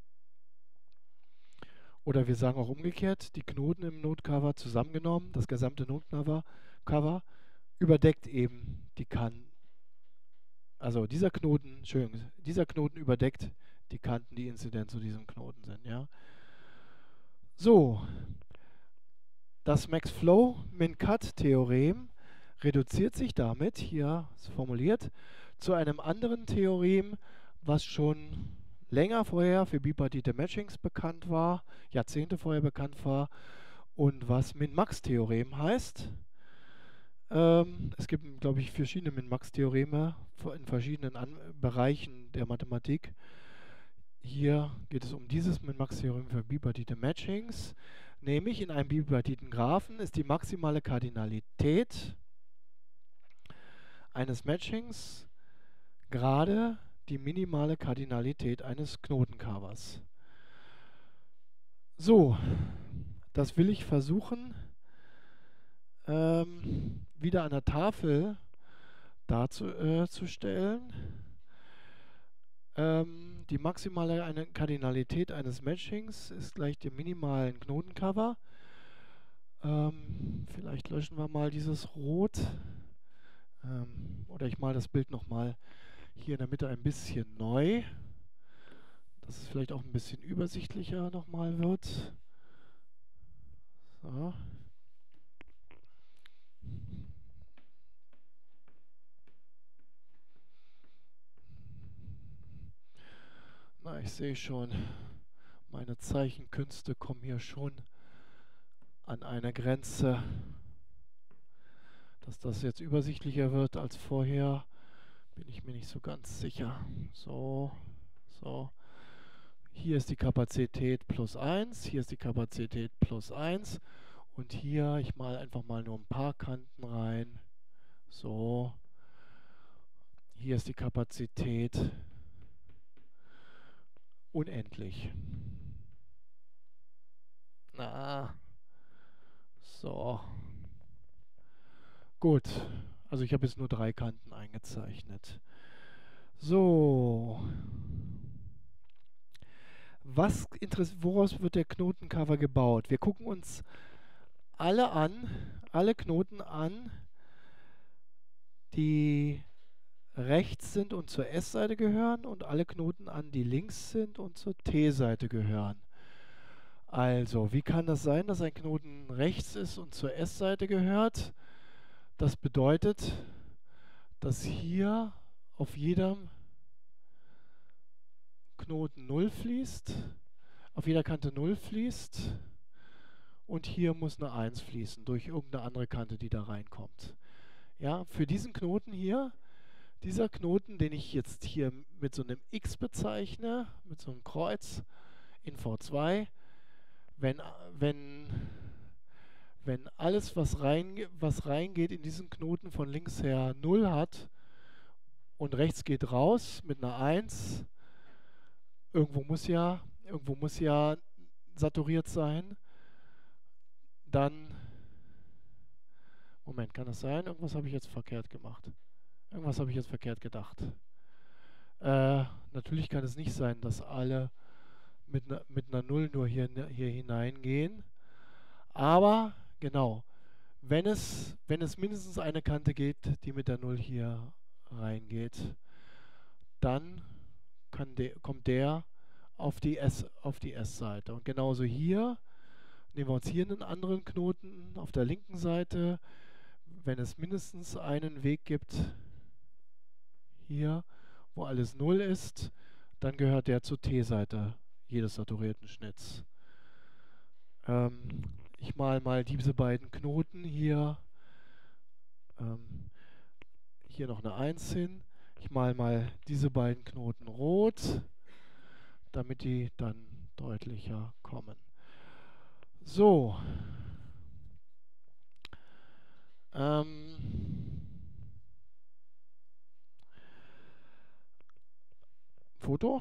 Oder wir sagen auch umgekehrt, die Knoten im Nodecover zusammengenommen, das gesamte Nodecover Cover, überdeckt eben die Kanten. Also dieser Knoten, Entschuldigung, dieser Knoten überdeckt die Kanten, die inzident zu diesem Knoten sind. Ja? So, das Max-Flow-Min-Cut-Theorem reduziert sich damit, hier ist formuliert, zu einem anderen Theorem, was schon länger vorher für bipartite Matchings bekannt war, Jahrzehnte vorher bekannt war und was Min-Max-Theorem heißt. Ähm, es gibt, glaube ich, verschiedene Min-Max-Theoreme in verschiedenen An Bereichen der Mathematik. Hier geht es um dieses Min-Max-Theorem für bipartite Matchings, nämlich in einem bipartiten Graphen ist die maximale Kardinalität eines Matchings gerade die minimale Kardinalität eines Knotencovers. So, das will ich versuchen, ähm, wieder an der Tafel darzustellen. Ähm, die maximale eine Kardinalität eines Matchings ist gleich dem minimalen Knotencover. Ähm, vielleicht löschen wir mal dieses Rot. Ähm, oder ich male das Bild nochmal hier in der Mitte ein bisschen neu, dass es vielleicht auch ein bisschen übersichtlicher nochmal wird. So. Na, ich sehe schon, meine Zeichenkünste kommen hier schon an eine Grenze. Dass das jetzt übersichtlicher wird als vorher, bin ich mir nicht so ganz sicher. So, so. Hier ist die Kapazität plus eins, hier ist die Kapazität plus eins und hier, ich male einfach mal nur ein paar Kanten rein. So. Hier ist die Kapazität unendlich. Na, so. Gut. Also ich habe jetzt nur drei Kanten eingezeichnet. So. Was interess- woraus wird der Knotencover gebaut? Wir gucken uns alle an, alle Knoten an, die rechts sind und zur S-Seite gehören und alle Knoten an, die links sind und zur T-Seite gehören. Also, wie kann das sein, dass ein Knoten rechts ist und zur S-Seite gehört? Das bedeutet, dass hier auf jedem Knoten null fließt, auf jeder Kante null fließt und hier muss eine eins fließen durch irgendeine andere Kante, die da reinkommt. Ja, für diesen Knoten hier, dieser Knoten, den ich jetzt hier mit so einem X bezeichne, mit so einem Kreuz in V zwei, wenn, wenn, wenn alles, was, rein, was reingeht in diesen Knoten von links her null hat und rechts geht raus mit einer eins, irgendwo muss ja, irgendwo muss ja saturiert sein, dann, Moment, kann das sein? Irgendwas habe ich jetzt verkehrt gemacht. Irgendwas habe ich jetzt verkehrt gedacht. Äh, natürlich kann es nicht sein, dass alle mit, ne, mit einer Null nur hier, hier hineingehen. Aber, genau, wenn es, wenn es mindestens eine Kante geht, die mit der Null hier reingeht, dann kann de, kommt der auf die S, auf die S-Seite. Und genauso hier, nehmen wir uns hier einen anderen Knoten auf der linken Seite. Wenn es mindestens einen Weg gibt, hier, wo alles null ist, dann gehört der zur T-Seite jedes saturierten Schnitts. Ähm, ich male mal diese beiden Knoten hier, ähm, hier noch eine eins hin. Ich male mal diese beiden Knoten rot, damit die dann deutlicher kommen. So. Ähm, Foto.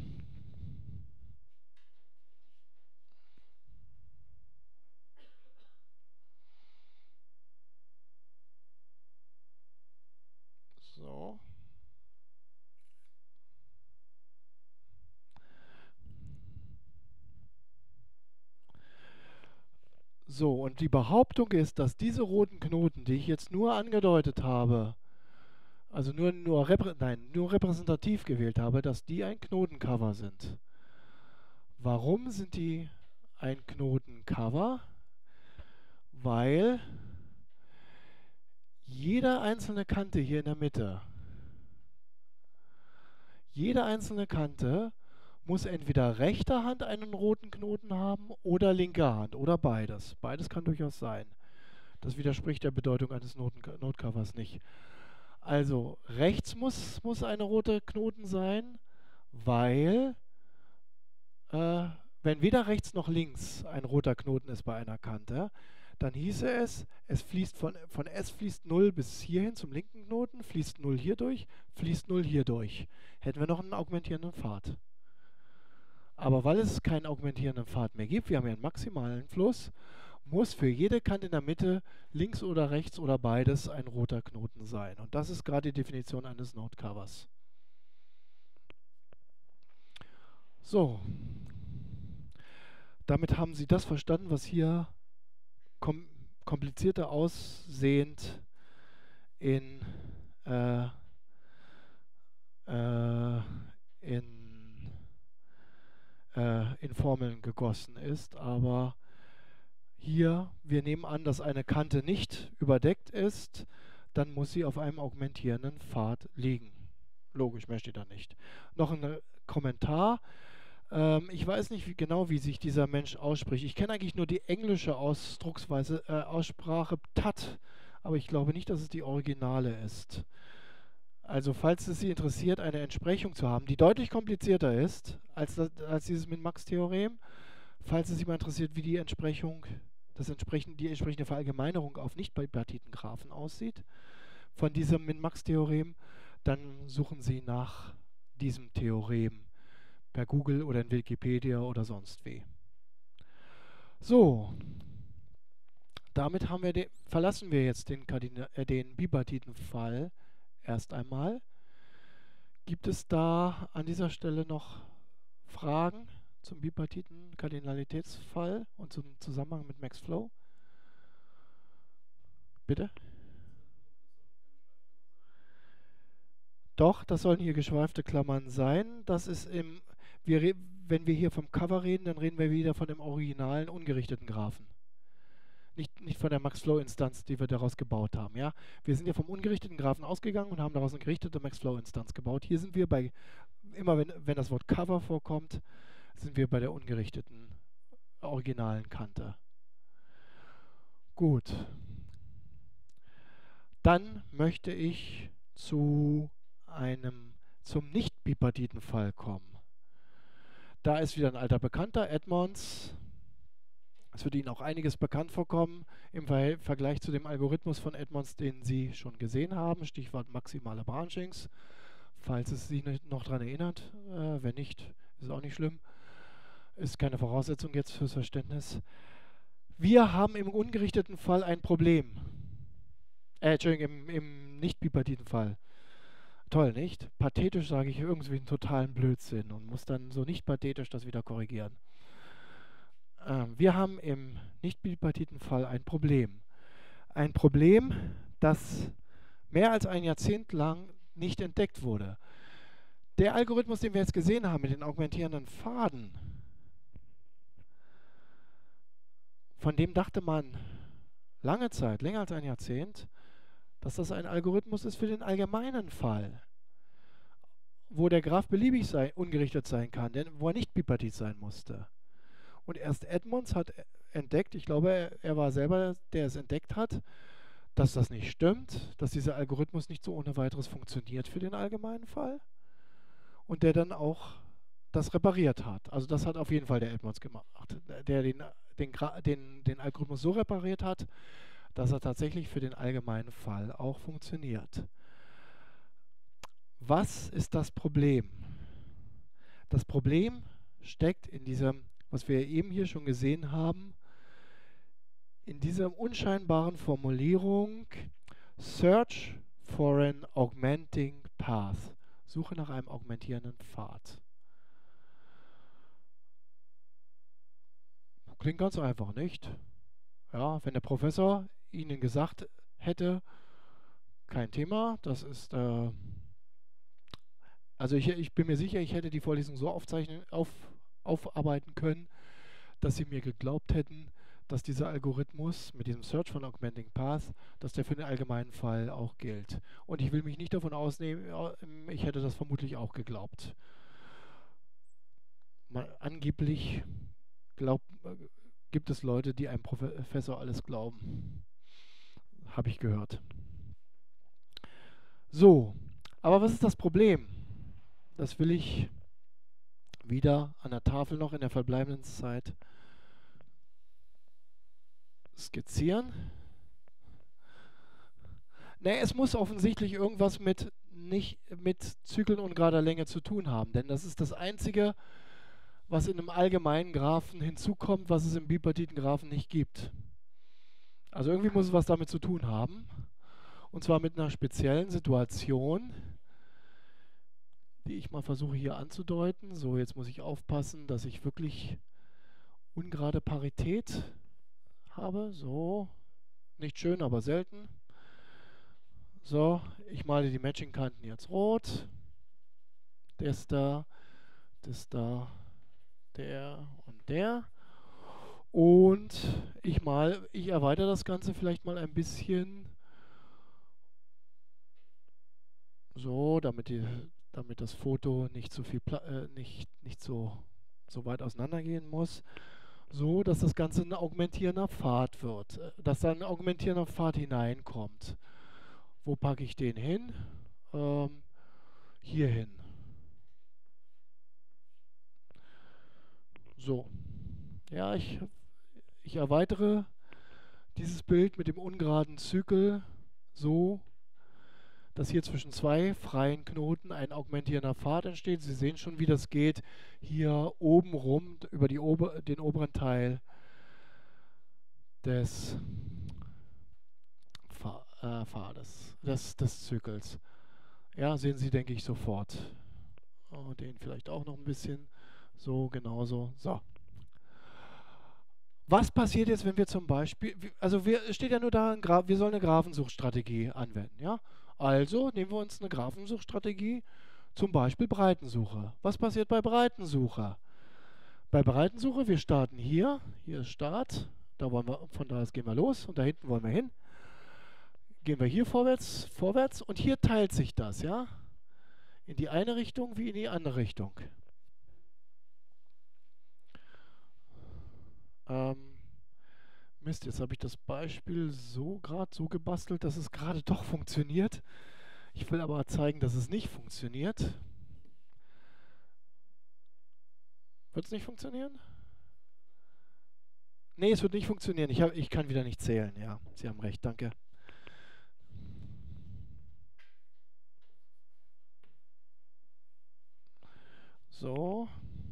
So. So, und die Behauptung ist, dass diese roten Knoten, die ich jetzt nur angedeutet habe, also nur, nur, reprä nein, nur repräsentativ gewählt habe, dass die ein Knotencover sind. Warum sind die ein Knotencover? Weil jede einzelne Kante hier in der Mitte, jede einzelne Kante muss entweder rechter Hand einen roten Knoten haben oder linker Hand oder beides. Beides kann durchaus sein. Das widerspricht der Bedeutung eines Noten Notecovers nicht. Also rechts muss, muss eine rote Knoten sein, weil äh, wenn weder rechts noch links ein roter Knoten ist bei einer Kante, dann hieße es, es fließt von, von S fließt null bis hierhin zum linken Knoten, fließt null hier durch, fließt null hier durch. Hätten wir noch einen augmentierenden Pfad. Aber weil es keinen augmentierenden Pfad mehr gibt, wir haben ja einen maximalen Fluss, muss für jede Kante in der Mitte links oder rechts oder beides ein roter Knoten sein. Und das ist gerade die Definition eines Notecovers. So, damit haben Sie das verstanden, was hier kom komplizierter aussehend in, äh, äh, in, äh, in Formeln gegossen ist. Aber hier, wir nehmen an, dass eine Kante nicht überdeckt ist, dann muss sie auf einem augmentierenden Pfad liegen. Logisch, mehr steht da nicht. Noch ein Kommentar. Ähm, ich weiß nicht wie, genau, wie sich dieser Mensch ausspricht. Ich kenne eigentlich nur die englische Ausdrucksweise, äh, Aussprache T A T, aber ich glaube nicht, dass es die originale ist. Also falls es Sie interessiert, eine Entsprechung zu haben, die deutlich komplizierter ist als, das, als dieses Min-Max-Theorem, falls es Sie mal interessiert, wie die Entsprechung, das entsprechend, die entsprechende Verallgemeinerung auf nicht-bipartiten Graphen aussieht, von diesem Min-Max-Theorem, dann suchen Sie nach diesem Theorem per Google oder in Wikipedia oder sonst wie. So, damit haben wir den, verlassen wir jetzt den, Kardina äh, den Bipartitenfall erst einmal. Gibt es da an dieser Stelle noch Fragen zum Bipartiten-Kardinalitätsfall und zum Zusammenhang mit Max Flow? Bitte? Doch, das sollen hier geschweifte Klammern sein. Das ist im, wir, wenn wir hier vom Cover reden, dann reden wir wieder von dem originalen ungerichteten Graphen. Nicht, nicht von der Max-Flow-Instanz, die wir daraus gebaut haben. Ja? Wir sind ja vom ungerichteten Graphen ausgegangen und haben daraus eine gerichtete Max-Flow-Instanz gebaut. Hier sind wir bei, immer wenn, wenn das Wort Cover vorkommt, sind wir bei der ungerichteten, originalen Kante. Gut. Dann möchte ich zu einem, zum Nicht-Bipartitenfall kommen. Da ist wieder ein alter Bekannter, Edmonds. Es wird Ihnen auch einiges bekannt vorkommen im Ver Vergleich zu dem Algorithmus von Edmonds, den Sie schon gesehen haben. Stichwort maximale Branchings, falls es Sie noch daran erinnert. Äh, wenn nicht, ist auch nicht schlimm. Ist keine Voraussetzung jetzt fürs Verständnis. Wir haben im ungerichteten Fall ein Problem. Äh, Entschuldigung, im, im Nicht-Bipartiten-Fall. Toll, nicht? Pathetisch sage ich irgendwie einen totalen Blödsinn und muss dann so nicht pathetisch das wieder korrigieren. Ähm, wir haben im Nicht-Bipartiten-Fall ein Problem. Ein Problem, das mehr als ein Jahrzehnt lang nicht entdeckt wurde. Der Algorithmus, den wir jetzt gesehen haben mit den augmentierenden Pfaden, von dem dachte man lange Zeit, länger als ein Jahrzehnt, dass das ein Algorithmus ist für den allgemeinen Fall, wo der Graph beliebig sein, ungerichtet sein kann, denn wo er nicht bipartit sein musste. Und erst Edmonds hat entdeckt, ich glaube, er, er war selber, der es entdeckt hat, dass das nicht stimmt, dass dieser Algorithmus nicht so ohne weiteres funktioniert für den allgemeinen Fall und der dann auch das repariert hat. Also das hat auf jeden Fall der Edmonds gemacht, der den, den, den, den Algorithmus so repariert hat, dass er tatsächlich für den allgemeinen Fall auch funktioniert. Was ist das Problem? Das Problem steckt in diesem, was wir eben hier schon gesehen haben, in dieser unscheinbaren Formulierung Search for an augmenting path. Suche nach einem augmentierenden Pfad. Klingt ganz einfach, nicht? Ja, wenn der Professor Ihnen gesagt hätte, kein Thema, das ist, äh, also ich, ich bin mir sicher, ich hätte die Vorlesung so aufzeichnen, auf, aufarbeiten können, dass Sie mir geglaubt hätten, dass dieser Algorithmus mit diesem Search von Augmenting Path, dass der für den allgemeinen Fall auch gilt. Und ich will mich nicht davon ausnehmen, ich hätte das vermutlich auch geglaubt. Man, angeblich glaub, gibt es Leute, die einem Professor alles glauben. Habe ich gehört. So, aber was ist das Problem? Das will ich wieder an der Tafel noch in der verbleibenden Zeit skizzieren. Ne, es muss offensichtlich irgendwas mit, nicht, mit Zyklen ungerader Länge zu tun haben, denn das ist das Einzige, was in einem allgemeinen Graphen hinzukommt, was es im bipartiten Graphen nicht gibt. Also irgendwie muss es was damit zu tun haben. Und zwar mit einer speziellen Situation, die ich mal versuche hier anzudeuten. So, jetzt muss ich aufpassen, dass ich wirklich ungerade Parität habe. So, nicht schön, aber selten. So, ich male die Matching-Kanten jetzt rot. Das da, das da, der und der. Und ich mal, ich erweitere das Ganze vielleicht mal ein bisschen so, damit, die, damit das Foto nicht so viel äh, nicht, nicht so, so weit auseinandergehen muss. So, dass das Ganze ein augmentierender Pfad wird. Dass da ein augmentierender Pfad hineinkommt. Wo packe ich den hin? Ähm, hier hin. So. Ja, ich, ich erweitere dieses Bild mit dem ungeraden Zykel so, dass hier zwischen zwei freien Knoten ein augmentierender Pfad entsteht. Sie sehen schon, wie das geht. Hier oben rum über die Ober den oberen Teil des Pfa- äh, Pfades, des, des Zirkels. Ja, sehen Sie, denke ich, sofort. Oh, den vielleicht auch noch ein bisschen. So, genauso. So. Was passiert jetzt, wenn wir zum Beispiel, wie- also wir, es steht ja nur da, ein Gra- wir sollen eine Graphensuchstrategie anwenden, ja? Also nehmen wir uns eine Graphensuchstrategie, zum Beispiel Breitensuche. Was passiert bei Breitensuche? Bei Breitensuche, wir starten hier, hier ist Start, da wollen wir, von da aus gehen wir los und da hinten wollen wir hin. Gehen wir hier vorwärts, vorwärts und hier teilt sich das, ja? In die eine Richtung wie in die andere Richtung. Ähm, Mist, jetzt habe ich das Beispiel so gerade so gebastelt, dass es gerade doch funktioniert. Ich will aber zeigen, dass es nicht funktioniert. Wird es nicht funktionieren? Nee, es wird nicht funktionieren. Ich, hab, ich kann wieder nicht zählen. Ja, Sie haben recht, danke. So.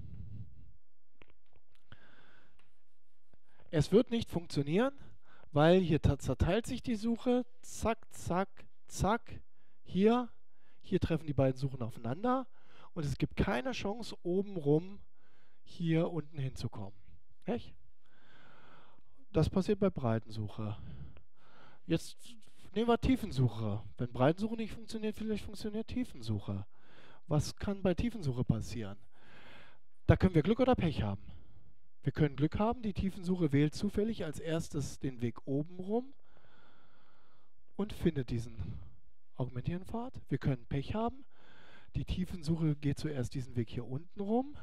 Es wird nicht funktionieren, weil hier ta- zerteilt sich die Suche. Zack, zack, zack. Hier, hier treffen die beiden Suchen aufeinander. Und es gibt keine Chance, obenrum hier unten hinzukommen. Echt? Das passiert bei Breitensuche. Jetzt nehmen wir Tiefensuche. Wenn Breitensuche nicht funktioniert, vielleicht funktioniert Tiefensuche. Was kann bei Tiefensuche passieren? Da können wir Glück oder Pech haben. Wir können Glück haben, die Tiefensuche wählt zufällig als erstes den Weg oben rum und findet diesen augmentierenden Pfad. Wir können Pech haben, die Tiefensuche geht zuerst diesen Weg hier unten rum.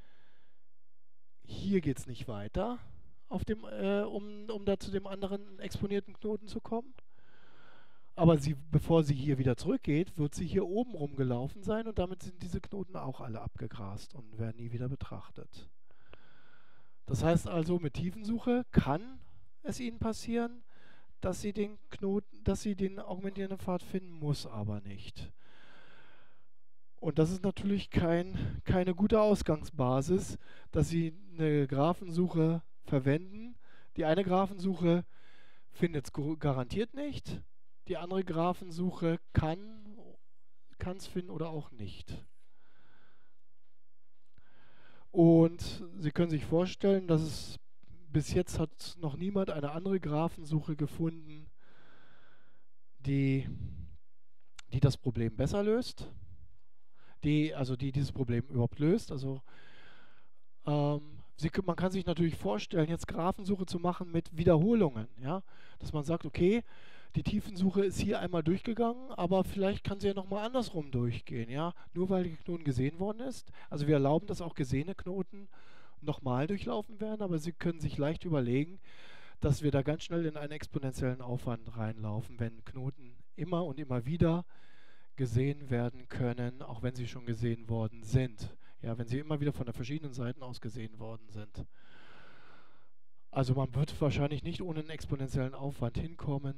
Hier geht es nicht weiter, auf dem, äh, um, um da zu dem anderen exponierten Knoten zu kommen. Aber sie, bevor sie hier wieder zurückgeht, wird sie hier oben rumgelaufen sein und damit sind diese Knoten auch alle abgegrast und werden nie wieder betrachtet. Das heißt also, mit Tiefensuche kann es Ihnen passieren, dass Sie den Knoten, dass Sie den augmentierenden Pfad finden, muss aber nicht. Und das ist natürlich kein, keine gute Ausgangsbasis, dass Sie eine Graphensuche verwenden. Die eine Graphensuche findet es garantiert nicht. Die andere Graphensuche kann es finden oder auch nicht. Und Sie können sich vorstellen, dass es bis jetzt hat noch niemand eine andere Graphensuche gefunden, die, die das Problem besser löst. Die, also die dieses Problem überhaupt löst. Also ähm, Sie, man kann sich natürlich vorstellen, jetzt Graphensuche zu machen mit Wiederholungen. Ja? Dass man sagt, okay, die Tiefensuche ist hier einmal durchgegangen, aber vielleicht kann sie ja nochmal andersrum durchgehen. Ja? Nur weil der Knoten gesehen worden ist. Also wir erlauben, dass auch gesehene Knoten nochmal durchlaufen werden, aber Sie können sich leicht überlegen, dass wir da ganz schnell in einen exponentiellen Aufwand reinlaufen, wenn Knoten immer und immer wieder gesehen werden können, auch wenn sie schon gesehen worden sind. Ja, wenn sie immer wieder von den verschiedenen Seiten aus gesehen worden sind. Also man wird wahrscheinlich nicht ohne einen exponentiellen Aufwand hinkommen,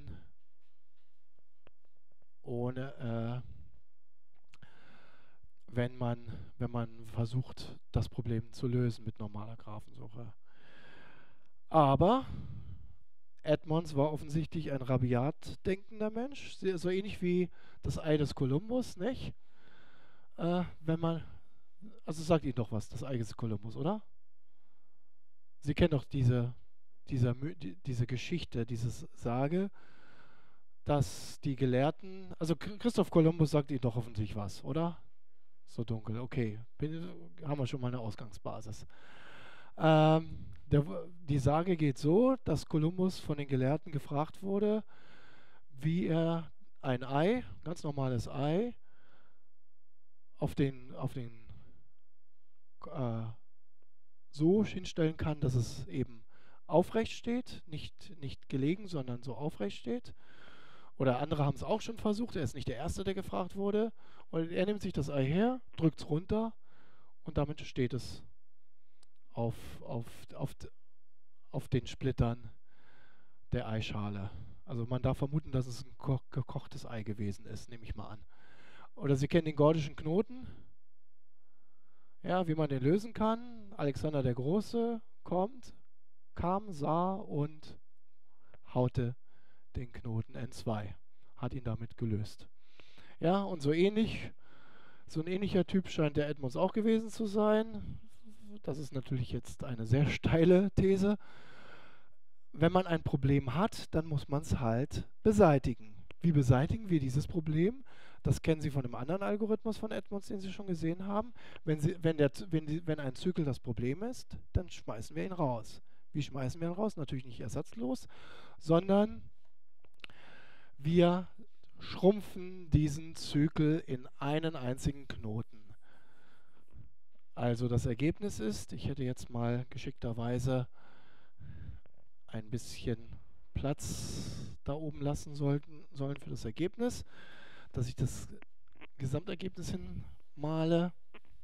ohne, äh, wenn man, wenn man versucht, das Problem zu lösen mit normaler Graphensuche. Aber Edmonds war offensichtlich ein rabiat denkender Mensch, so ähnlich wie das Ei des Kolumbus, nicht? Äh, wenn man, also sagt Ihnen doch was, das Ei des Kolumbus, oder? Sie kennen doch diese, diese, die, diese Geschichte, dieses Sage, dass die Gelehrten, also Christoph Kolumbus sagt Ihnen doch hoffentlich was, oder? So dunkel, okay, Bin, haben wir schon mal eine Ausgangsbasis. Ähm, der, die Sage geht so, dass Kolumbus von den Gelehrten gefragt wurde, wie er ein Ei, ganz normales Ei, auf den, auf den äh, so hinstellen kann, dass es eben aufrecht steht, nicht, nicht gelegen, sondern so aufrecht steht. Oder andere haben es auch schon versucht, er ist nicht der Erste, der gefragt wurde. Und er nimmt sich das Ei her, drückt es runter und damit steht es auf, auf, auf, auf den Splittern der Eischale. Also man darf vermuten, dass es ein gekochtes Ei gewesen ist, nehme ich mal an. Oder Sie kennen den gordischen Knoten. Ja, wie man den lösen kann. Alexander der Große kommt, kam, sah und haute den Knoten N zwei, hat ihn damit gelöst. Ja, und so ähnlich, so ein ähnlicher Typ scheint der Edmonds auch gewesen zu sein. Das ist natürlich jetzt eine sehr steile These. Wenn man ein Problem hat, dann muss man es halt beseitigen. Wie beseitigen wir dieses Problem? Das kennen Sie von einem anderen Algorithmus von Edmonds, den Sie schon gesehen haben. Wenn, Sie, wenn, der, wenn, die, wenn ein Zyklus das Problem ist, dann schmeißen wir ihn raus. Wie schmeißen wir ihn raus? Natürlich nicht ersatzlos, sondern wir schrumpfen diesen Zyklus in einen einzigen Knoten. Also das Ergebnis ist, ich hätte jetzt mal geschickterweise ein bisschen Platz da oben lassen sollten, sollen für das Ergebnis, dass ich das Gesamtergebnis hinmale.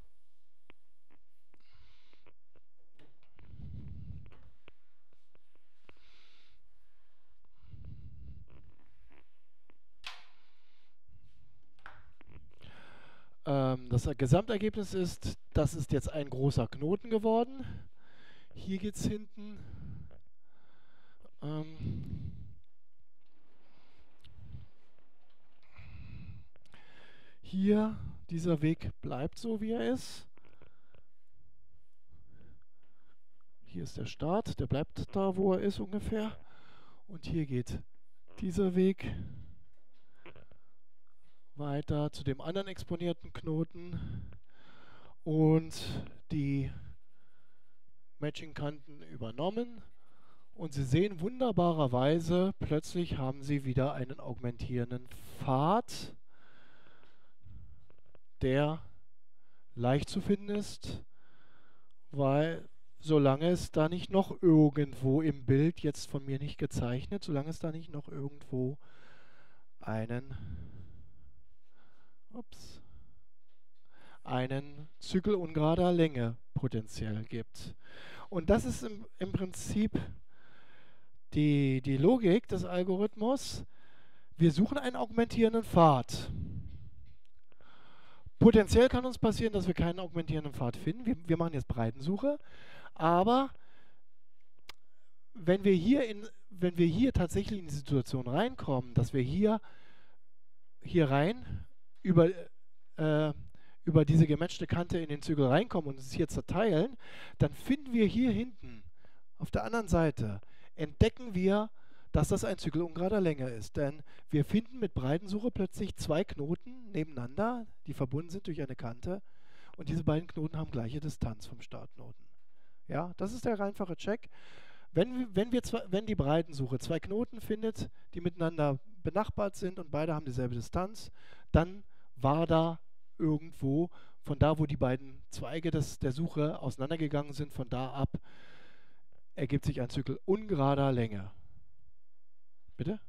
Ähm, das Gesamtergebnis ist, das ist jetzt ein großer Knoten geworden. Hier geht es hinten. Ähm, hier, dieser Weg bleibt so, wie er ist. Hier ist der Start, der bleibt da, wo er ist ungefähr. Und hier geht dieser Weg weiter zu dem anderen exponierten Knoten. Und die Matching-Kanten übernommen. Und Sie sehen wunderbarerweise, plötzlich haben Sie wieder einen augmentierenden Pfad, der leicht zu finden ist, weil solange es da nicht noch irgendwo im Bild, jetzt von mir nicht gezeichnet, solange es da nicht noch irgendwo einen, ups, einen Zyklus ungerader Länge potenziell gibt. Und das ist im, im Prinzip die, die Logik des Algorithmus. Wir suchen einen augmentierenden Pfad. Potenziell kann uns passieren, dass wir keinen augmentierenden Pfad finden. Wir, wir machen jetzt Breitensuche. Aber wenn wir hier in, wenn wir hier tatsächlich in die Situation reinkommen, dass wir hier, hier rein über, äh, über diese gematchte Kante in den Zyklus reinkommen und es hier zerteilen, dann finden wir hier hinten auf der anderen Seite, entdecken wir, dass das ein Zyklus ungerader Länge ist. Denn wir finden mit Breitensuche plötzlich zwei Knoten nebeneinander, die verbunden sind durch eine Kante. Und diese beiden Knoten haben gleiche Distanz vom Startknoten. Ja, das ist der einfache Check. Wenn, wenn, wir zwei, wenn die Breitensuche zwei Knoten findet, die miteinander benachbart sind und beide haben dieselbe Distanz, dann war da irgendwo, von da, wo die beiden Zweige des, der Suche auseinandergegangen sind, von da ab ergibt sich ein Zyklus ungerader Länge. Bitte?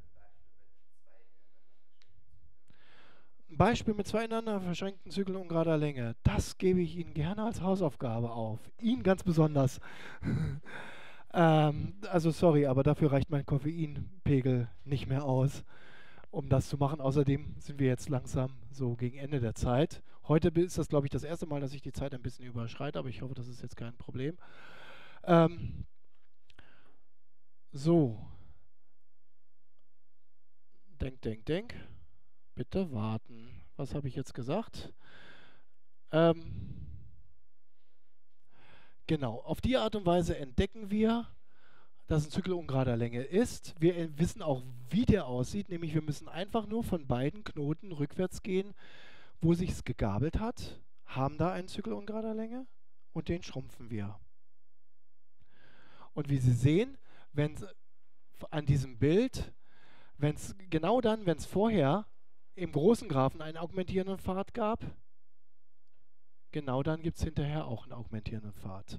Ein Beispiel mit zwei ineinander verschränkten Zyklen ungerader Länge. Das gebe ich Ihnen gerne als Hausaufgabe auf. Ihnen ganz besonders. ähm, also sorry, aber dafür reicht mein Koffeinpegel nicht mehr aus, um das zu machen. Außerdem sind wir jetzt langsam so gegen Ende der Zeit. Heute ist das, glaube ich, das erste Mal, dass ich die Zeit ein bisschen überschreite, aber ich hoffe, das ist jetzt kein Problem. Ähm, so. Denk, denk, denk. Bitte warten. Was habe ich jetzt gesagt? Ähm, genau, auf die Art und Weise entdecken wir, dass ein Zyklus ungerader Länge ist. Wir wissen auch, wie der aussieht, nämlich wir müssen einfach nur von beiden Knoten rückwärts gehen, wo sich es gegabelt hat, haben da einen Zyklus ungerader Länge und den schrumpfen wir. Und wie Sie sehen, wenn an diesem Bild, wenn es genau dann, wenn es vorher im großen Graphen einen augmentierenden Pfad gab, genau dann gibt es hinterher auch einen augmentierenden Pfad.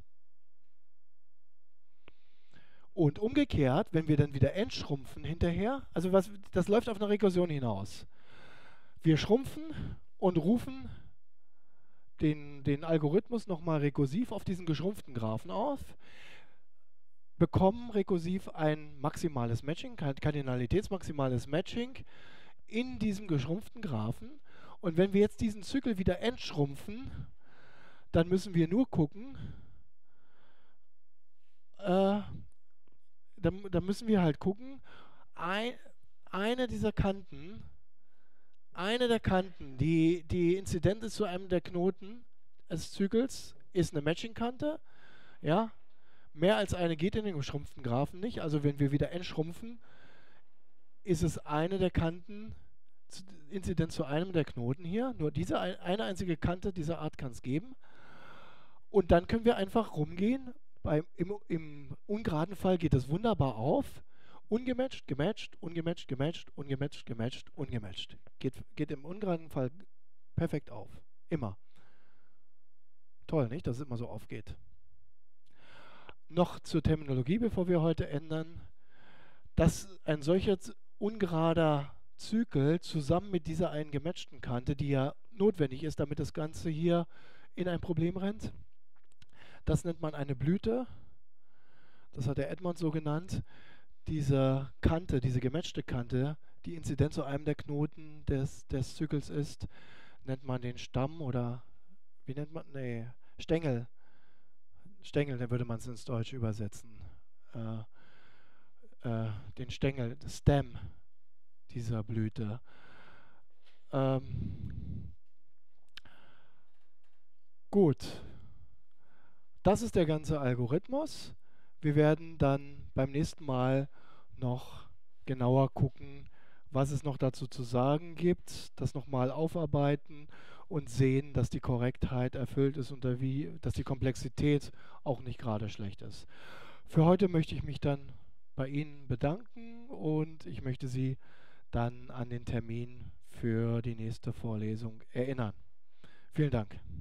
Und umgekehrt, wenn wir dann wieder entschrumpfen hinterher, also was, das läuft auf eine Rekursion hinaus. Wir schrumpfen und rufen den, den Algorithmus nochmal rekursiv auf diesen geschrumpften Graphen auf, bekommen rekursiv ein maximales Matching, kardinalitätsmaximales Matching in diesem geschrumpften Graphen. Und wenn wir jetzt diesen Zyklus wieder entschrumpfen, dann müssen wir nur gucken, äh, dann, dann müssen wir halt gucken, ein, eine dieser Kanten, eine der Kanten, die, die inzident ist zu einem der Knoten des Zykels, ist eine Matching-Kante. Ja, mehr als eine geht in den geschrumpften Graphen nicht. Also wenn wir wieder entschrumpfen, ist es eine der Kanten zu, inzident zu einem der Knoten hier. Nur diese ein, eine einzige Kante dieser Art kann es geben. Und dann können wir einfach rumgehen. Beim, im, Im ungeraden Fall geht es wunderbar auf. Ungematcht, gematcht, ungematcht, gematcht, ungematcht, gematcht, ungematcht. Geht, geht im ungeraden Fall perfekt auf. Immer. Toll, nicht, dass es immer so aufgeht. Noch zur Terminologie, bevor wir heute ändern. Dass ein solcher ungerader Zykel zusammen mit dieser einen gematchten Kante, die ja notwendig ist, damit das Ganze hier in ein Problem rennt, das nennt man eine Blüte. Das hat der Edmond so genannt. Diese Kante, diese gematchte Kante, die inzident zu einem der Knoten des, des Zykels ist, nennt man den Stamm oder wie nennt man? Nee, Stängel. Stängel, dann würde man es ins Deutsche übersetzen. Äh, äh, den Stängel, das Stem dieser Blüte. Ähm, gut. Das ist der ganze Algorithmus. Wir werden dann beim nächsten Mal noch genauer gucken, was es noch dazu zu sagen gibt, das nochmal aufarbeiten und sehen, dass die Korrektheit erfüllt ist und wie, dass die Komplexität auch nicht gerade schlecht ist. Für heute möchte ich mich dann bei Ihnen bedanken und ich möchte Sie dann an den Termin für die nächste Vorlesung erinnern. Vielen Dank.